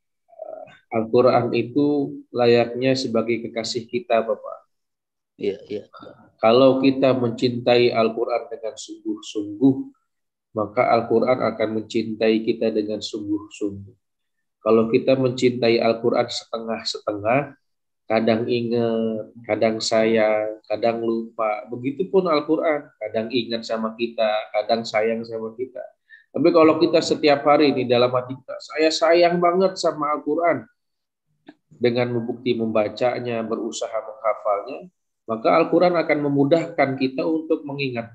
Al-Quran itu layaknya sebagai kekasih kita Bapak. Iya. Kalau kita mencintai Al-Quran dengan sungguh-sungguh, maka Al-Quran akan mencintai kita dengan sungguh-sungguh. Kalau kita mencintai Al-Quran setengah-setengah, kadang ingat, kadang sayang, kadang lupa. Begitupun Al-Quran, kadang ingat sama kita, kadang sayang sama kita. Tapi kalau kita setiap hari di dalam hati kita, saya sayang banget sama Al-Quran, dengan membukti membacanya, berusaha menghafalnya, maka Al-Quran akan memudahkan kita untuk mengingat.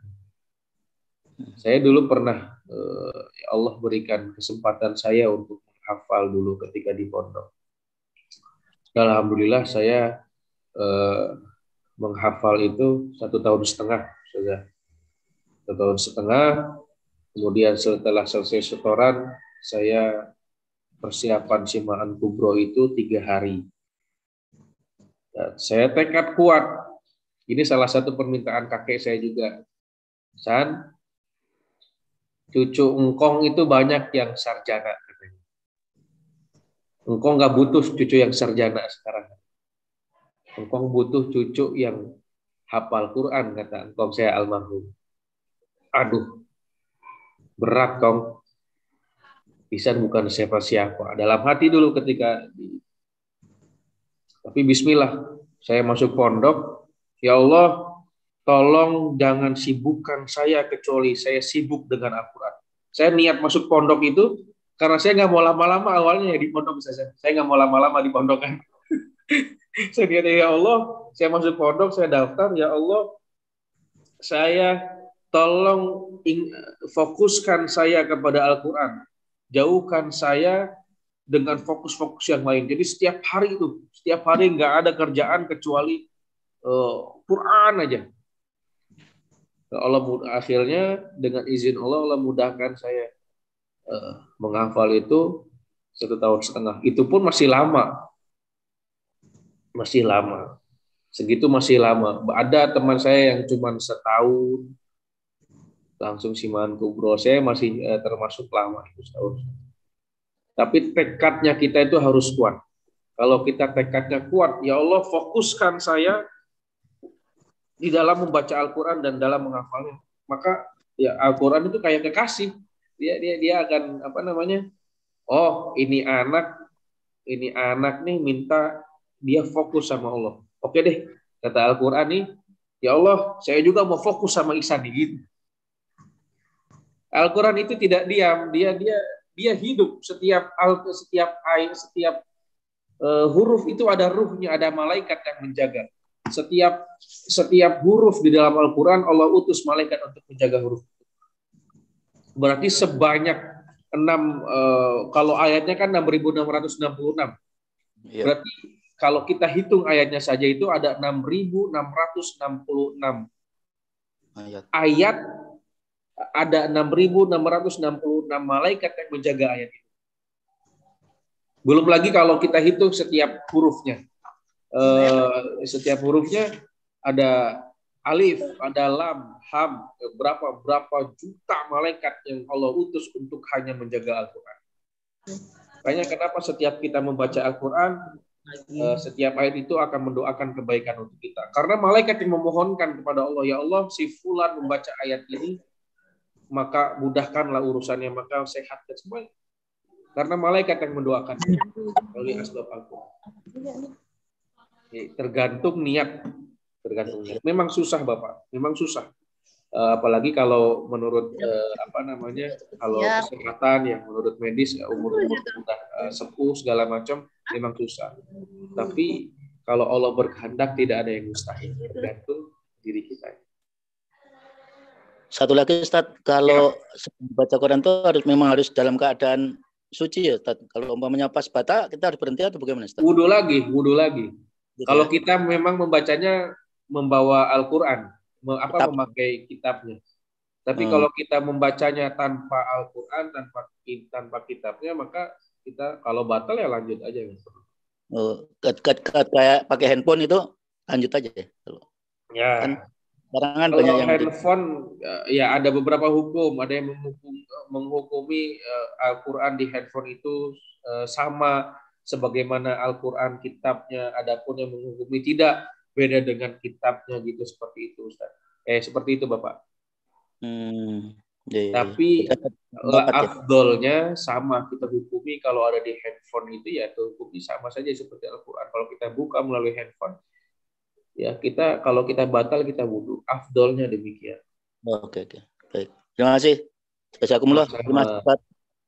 Saya dulu pernah, ya Allah berikan kesempatan saya untuk menghafal dulu ketika di pondok. Alhamdulillah saya menghafal itu 1,5 tahun sudah. 1,5 tahun, kemudian setelah selesai setoran, saya persiapan Simaan Kubro itu 3 hari. Dan saya tekad kuat. Ini salah satu permintaan kakek saya juga. San, cucu engkong itu banyak yang sarjana. Engkau nggak butuh cucu yang sarjana sekarang. Engkau butuh cucu yang hafal Quran, kata engkau saya almarhum. Aduh, berat kong. Isan bukan siapa-siapa. Dalam hati dulu tapi bismillah, saya masuk pondok. Ya Allah, tolong jangan sibukkan saya kecuali saya sibuk dengan Al-Quran. Saya niat masuk pondok itu karena saya nggak mau lama-lama awalnya ya di pondok. Saya nggak mau lama-lama di pondok kan. Saya niat, ya Allah, saya masuk pondok, saya daftar. Ya Allah, saya tolong fokuskan saya kepada Al-Quran. Jauhkan saya dengan fokus-fokus yang lain. Jadi setiap hari nggak ada kerjaan kecuali Quran aja. Allah akhirnya dengan izin Allah mudahkan saya menghafal itu 1,5 tahun. Itu pun masih lama. Segitu masih lama. Ada teman saya yang cuma setahun langsung siman kubro. Saya masih termasuk lama itu setahun. Tapi tekadnya kita itu harus kuat. Kalau kita tekadnya kuat, ya Allah fokuskan saya di dalam membaca Al-Quran dan dalam menghafalnya. Maka ya Al-Quran itu kayak kekasih. Dia akan oh ini anak nih minta dia fokus sama Allah. Oke deh, kata Al-Quran nih, ya Allah saya juga mau fokus sama Ihsan nih gitu. Al-Quran itu tidak diam, dia hidup. Setiap ayat, setiap huruf itu ada ruhnya, ada malaikat yang menjaga. Setiap huruf di dalam Al-Quran Allah utus malaikat untuk menjaga huruf. Berarti sebanyak 6 kalau ayatnya kan 6.666. Ya. Berarti kalau kita hitung ayatnya saja itu ada 6.666 ayat. Ada 6.666 malaikat yang menjaga ayat itu. Belum lagi kalau kita hitung setiap hurufnya. Setiap hurufnya ada alif, ada lam, ham, berapa juta malaikat yang Allah utus untuk hanya menjaga Al-Quran. Makanya kenapa setiap kita membaca Al-Quran, setiap ayat itu akan mendoakan kebaikan untuk kita. Karena malaikat yang memohonkan kepada Allah, ya Allah, si fulan membaca ayat ini, maka mudahkanlah urusannya, maka sehatkan semuanya. Karena malaikat yang mendoakan oleh asbab Al-Quran. Tergantung niat. Memang susah Bapak, memang susah. Apalagi kalau menurut kalau kesehatan yang menurut medis umur sudah sepuh segala macam memang susah. Tapi kalau Allah berkehendak tidak ada yang mustahil, tergantung diri kita. Satu lagi Ustaz, kalau baca Quran itu memang harus dalam keadaan suci ya Ustaz. Kalau umpamanya pas batal kita harus berhenti atau bagaimana Ustaz? Wudu lagi. Gitu. Kalau kita memang membacanya membawa Al-Quran, memakai kitabnya. Tapi kalau kita membacanya tanpa Al-Quran, tanpa kitabnya, maka kita kalau batal ya lanjut aja. Kayak pakai handphone itu lanjut aja ya. Ya. Kan, kan banyak yang handphone ya ada beberapa hukum, ada yang menghukumi Al-Quran di handphone itu sama sebagaimana Al-Quran kitabnya, adapun yang menghukumi tidak beda dengan kitabnya gitu, seperti itu Ustaz. Seperti itu Bapak. Tapi afdolnya sama kita hukumi kalau ada di handphone itu ya hukumi sama saja seperti Al-Quran. Kalau kita buka melalui handphone ya kita kalau kita batal kita wudu. Afdolnya demikian. Oke. Baik. Terima kasih. Jazakumullah. Terima kasih.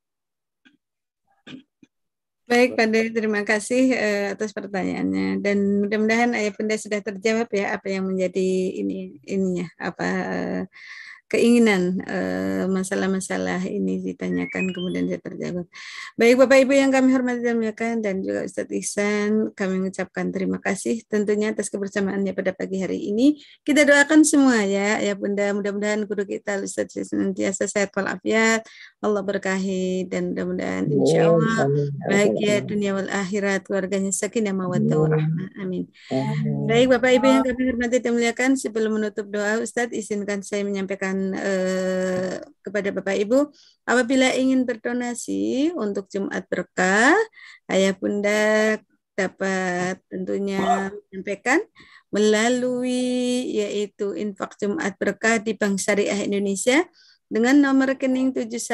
Baik, Pandai, terima kasih atas pertanyaannya dan mudah-mudahan Ayah Bunda sudah terjawab ya apa yang menjadi ininya keinginan masalah-masalah ini ditanyakan kemudian dia terjawab. Baik Bapak Ibu yang kami hormati dan muliakan dan juga Ustadz Ihsan, kami mengucapkan terima kasih tentunya atas kebersamaannya pada pagi hari ini. Kita doakan semua ya Bunda, mudah-mudahan guru kita Ustadz senantiasa sehat walafiat, Allah berkahi dan mudah-mudahan insya Allah bahagia dunia wal akhirat, keluarganya sakinah mawaddah warahmah. Amin. Baik Bapak Ibu yang kami hormati dan muliakan, sebelum menutup doa Ustadz izinkan saya menyampaikan sampaikan kepada Bapak Ibu, apabila ingin berdonasi untuk Jumat Berkah, Ayah Bunda dapat tentunya menyampaikan melalui yaitu infak Jumat Berkah di Bank Syariah Indonesia dengan nomor rekening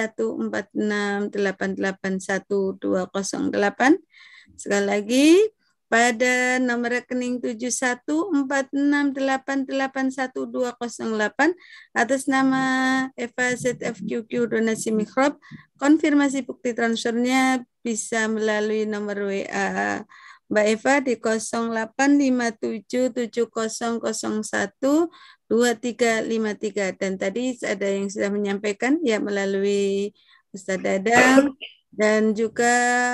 7146881208. Sekali lagi, pada nomor rekening 7146881208 atas nama Eva ZFQQ Donasi Mikrob. Konfirmasi bukti transfernya bisa melalui nomor WA Mbak Eva di 085770012353, dan tadi ada yang sudah menyampaikan ya melalui Ustaz Dadang, dan juga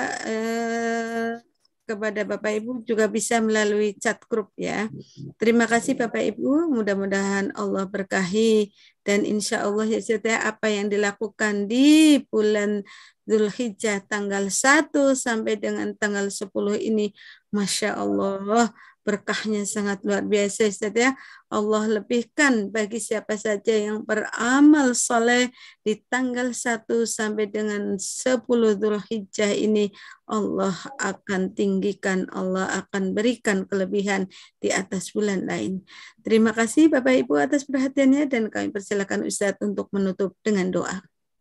kepada Bapak Ibu juga bisa melalui chat grup ya. Terima kasih Bapak Ibu, mudah-mudahan Allah berkahi, dan insya Allah ya apa yang dilakukan di bulan Dzulhijjah tanggal 1 sampai dengan tanggal 10 ini, Masya Allah, berkahnya sangat luar biasa Ustaz ya. Allah lebihkan bagi siapa saja yang beramal soleh di tanggal 1 sampai dengan 10 Dzulhijjah ini. Allah akan tinggikan, Allah akan berikan kelebihan di atas bulan lain. Terima kasih Bapak Ibu atas perhatiannya, dan kami persilakan Ustaz untuk menutup dengan doa.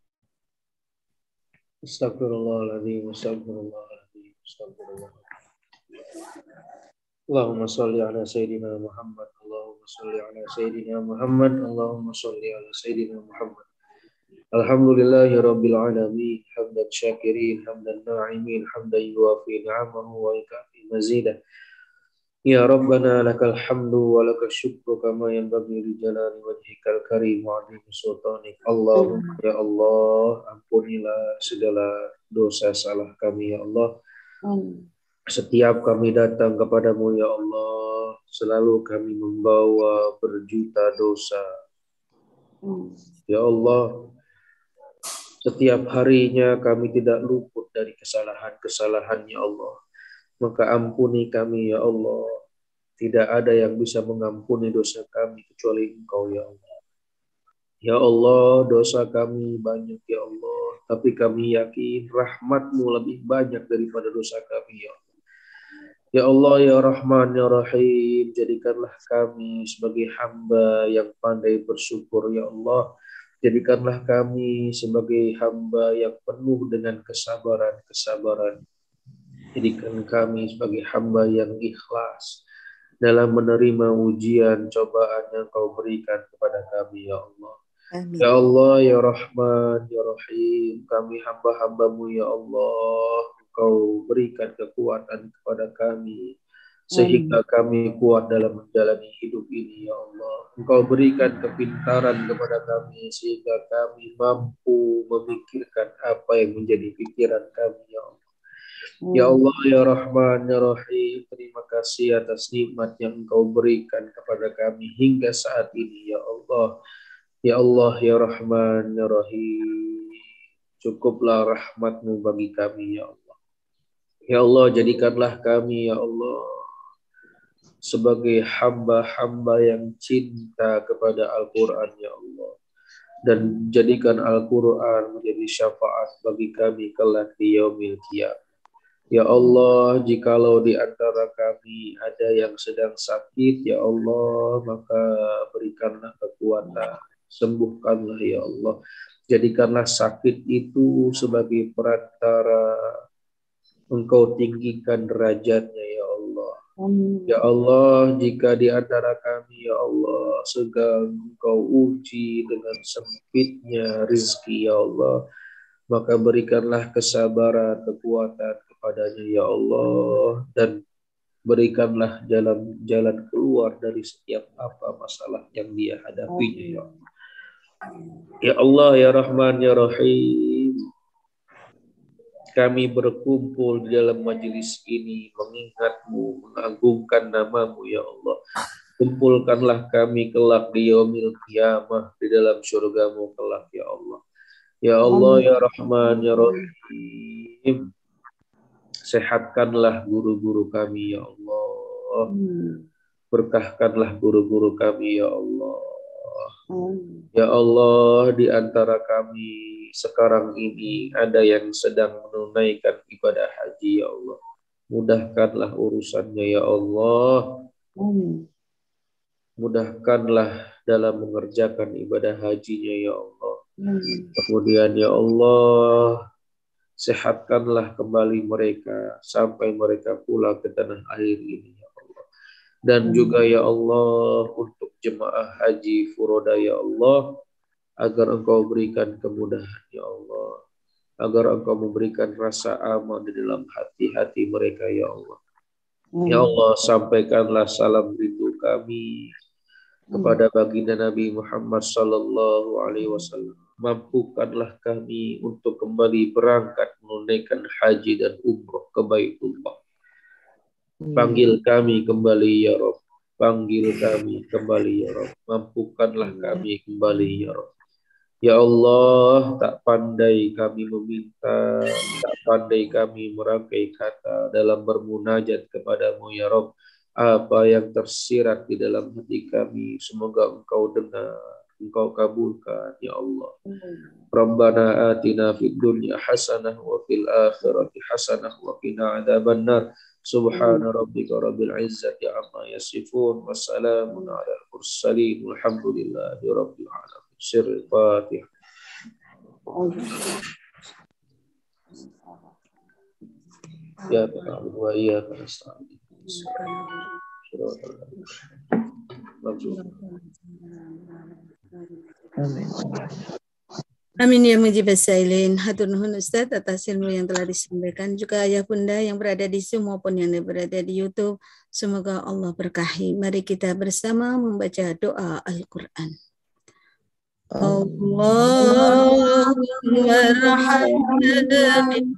Astagfirullahaladzim, astagfirullahaladzim, astagfirullah. Allahumma salli ala Sayyidina Muhammad, Allahumma salli ala Sayyidina Muhammad, Allahumma salli ala Sayyidina Muhammad. Alhamdulillahi Rabbil Alamin, hamdan syakirin, hamdan na'imin, hamdan yuwafi ni'amahu wa ikafi mazidah. Ya Rabbana lakal hamdu wa lakal syukru kama yanbaghi li jalali wajhikal karim wa 'azimi sultanik. Allahumma ya Allah, ampunilah segala dosa salah kami ya Allah. Setiap kami datang kepadamu ya Allah, selalu kami membawa berjuta dosa. Ya Allah, setiap harinya kami tidak luput dari kesalahan-kesalahan ya Allah. Maka ampuni kami ya Allah. Tidak ada yang bisa mengampuni dosa kami kecuali Engkau ya Allah. Ya Allah, dosa kami banyak ya Allah, tapi kami yakin rahmat-Mu lebih banyak daripada dosa kami ya Allah. Ya Allah ya Rahman ya Rahim, jadikanlah kami sebagai hamba yang pandai bersyukur ya Allah. Jadikanlah kami sebagai hamba yang penuh dengan kesabaran. Jadikan kami sebagai hamba yang ikhlas dalam menerima ujian, cobaan yang Kau berikan kepada kami, ya Allah. Amin. Ya Allah, ya Rahman, ya Rahim, kami hamba-Hamba-Mu, ya Allah. Kau berikan kekuatan kepada kami, sehingga kami kuat dalam menjalani hidup ini, ya Allah. Engkau berikan kepintaran kepada kami, sehingga kami mampu memikirkan apa yang menjadi pikiran kami, ya Allah. Ya Allah, ya Rahman, ya Rahim, terima kasih atas nikmat yang Engkau berikan kepada kami hingga saat ini, ya Allah. Ya Allah, ya Rahman, ya Rahim, cukuplah rahmat-Mu bagi kami, ya Allah. Ya Allah, jadikanlah kami, ya Allah, sebagai hamba-hamba yang cinta kepada Al-Quran, ya Allah. Dan jadikan Al-Quran menjadi syafaat bagi kami kelak di yaumil qiyamah. Ya Allah, jikalau di antara kami ada yang sedang sakit, ya Allah, maka berikanlah kekuatan, sembuhkanlah ya Allah. Jadikanlah sakit itu sebagai perantara Engkau tinggikan derajatnya ya Allah. Ya Allah, jika di antara kami ya Allah sedang Engkau uji dengan sempitnya rezeki ya Allah, maka berikanlah kesabaran, kekuatan kepadanya ya Allah, dan berikanlah jalan keluar dari setiap apa masalah yang dia hadapinya ya Allah. Ya Allah, ya Rahman, ya Rahim, kami berkumpul di dalam majelis ini mengingat-Mu, mengagungkan nama-Mu ya Allah. Kumpulkanlah kami kelak di yaumil qiyamah di dalam surga-Mu kelak ya Allah. Ya Allah, ya Rahman, ya Rahim, sehatkanlah guru-guru kami, ya Allah. Berkahkanlah guru-guru kami, ya Allah. Ya Allah, di antara kami sekarang ini ada yang sedang menunaikan ibadah haji, ya Allah. Mudahkanlah urusannya, ya Allah. Mudahkanlah dalam mengerjakan ibadah hajinya, ya Allah. Kemudian, ya Allah, sehatkanlah kembali mereka sampai mereka pulang ke tanah air ini, ya Allah. Dan juga, ya Allah, untuk jemaah haji furoda, ya Allah, agar Engkau berikan kemudahan, ya Allah. Agar Engkau memberikan rasa aman di dalam hati-hati mereka, ya Allah. Ya Allah, sampaikanlah salam rindu kami kepada baginda Nabi Muhammad sallallahu alaihi wasallam. Mampukanlah kami untuk kembali berangkat menunaikan haji dan umroh ke Baitullah. Panggil kami kembali, ya Rabb. Panggil kami kembali, ya Rabb. Mampukanlah kami kembali, ya Rabb. Ya Allah, tak pandai kami meminta, tak pandai kami merangkai kata dalam bermunajat kepadamu, ya Rabb. Apa yang tersirat di dalam hati kami, semoga Engkau dengar, Engkau kabulkan, ya Allah. Rabbana atina fid dunya hasanah wa fil akhirati hasanah wa qina adzabannar. Subhana rabbika rabbil izzati amma yasifun. Wassalamun ala al-mursalin. Walhamdulillahi rabbil alamin. Sirrul Fatihah. Ya Tuhan, wa iyyaka nasta'in. Amin ya mujibas sailin. Hatur nuhun Ustadz atas ilmu yang telah disampaikan. Juga ayah bunda yang berada di Zoom maupun yang berada di YouTube. Semoga Allah berkahi. Mari kita bersama membaca doa Al-Quran. Allahumma rahmatna min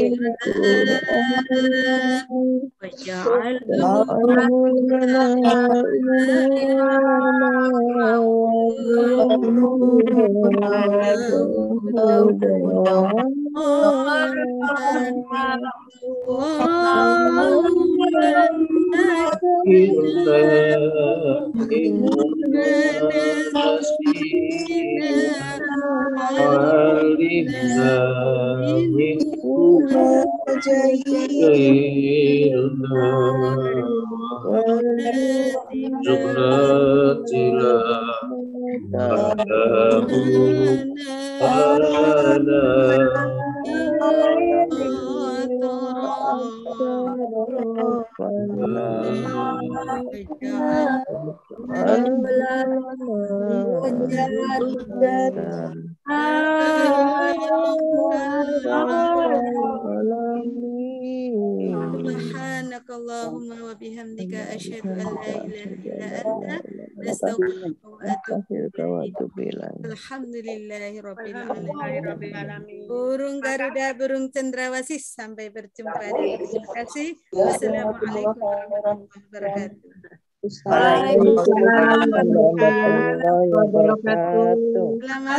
Subhanakallahumma wa bihamdika asyhadu an la ilaha illa anta astaghfiruka wa atubu ilaik. Alhamdulillahirabbil alamin. Burung Garuda, burung cendrawasih, sampai berjumpa di terima kasih. Wassalamualaikum warahmatullahi wabarakatuh. Waalaikumsalam warahmatullahi wabarakatuh. Selamat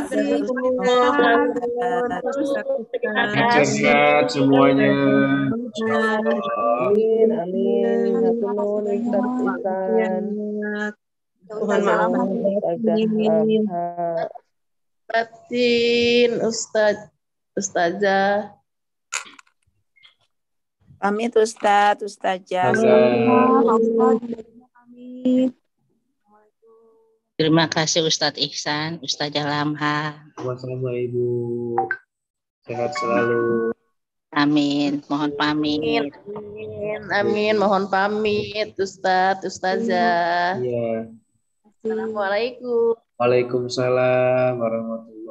Sehat semuanya. Amin, amin. Hatur nuhun Ustaz Ihsan. Tuhan maaf batin Ustazah. Pamit Ustaz, Ustazah. Terima kasih Ustadz Ihsan, Ustazah Lamha. Sama-sama Ibu. Sehat selalu. Amin. Mohon pamit. Amin. Mohon pamit Ustazah. Iya. Assalamualaikum. Waalaikumsalam warahmatullahi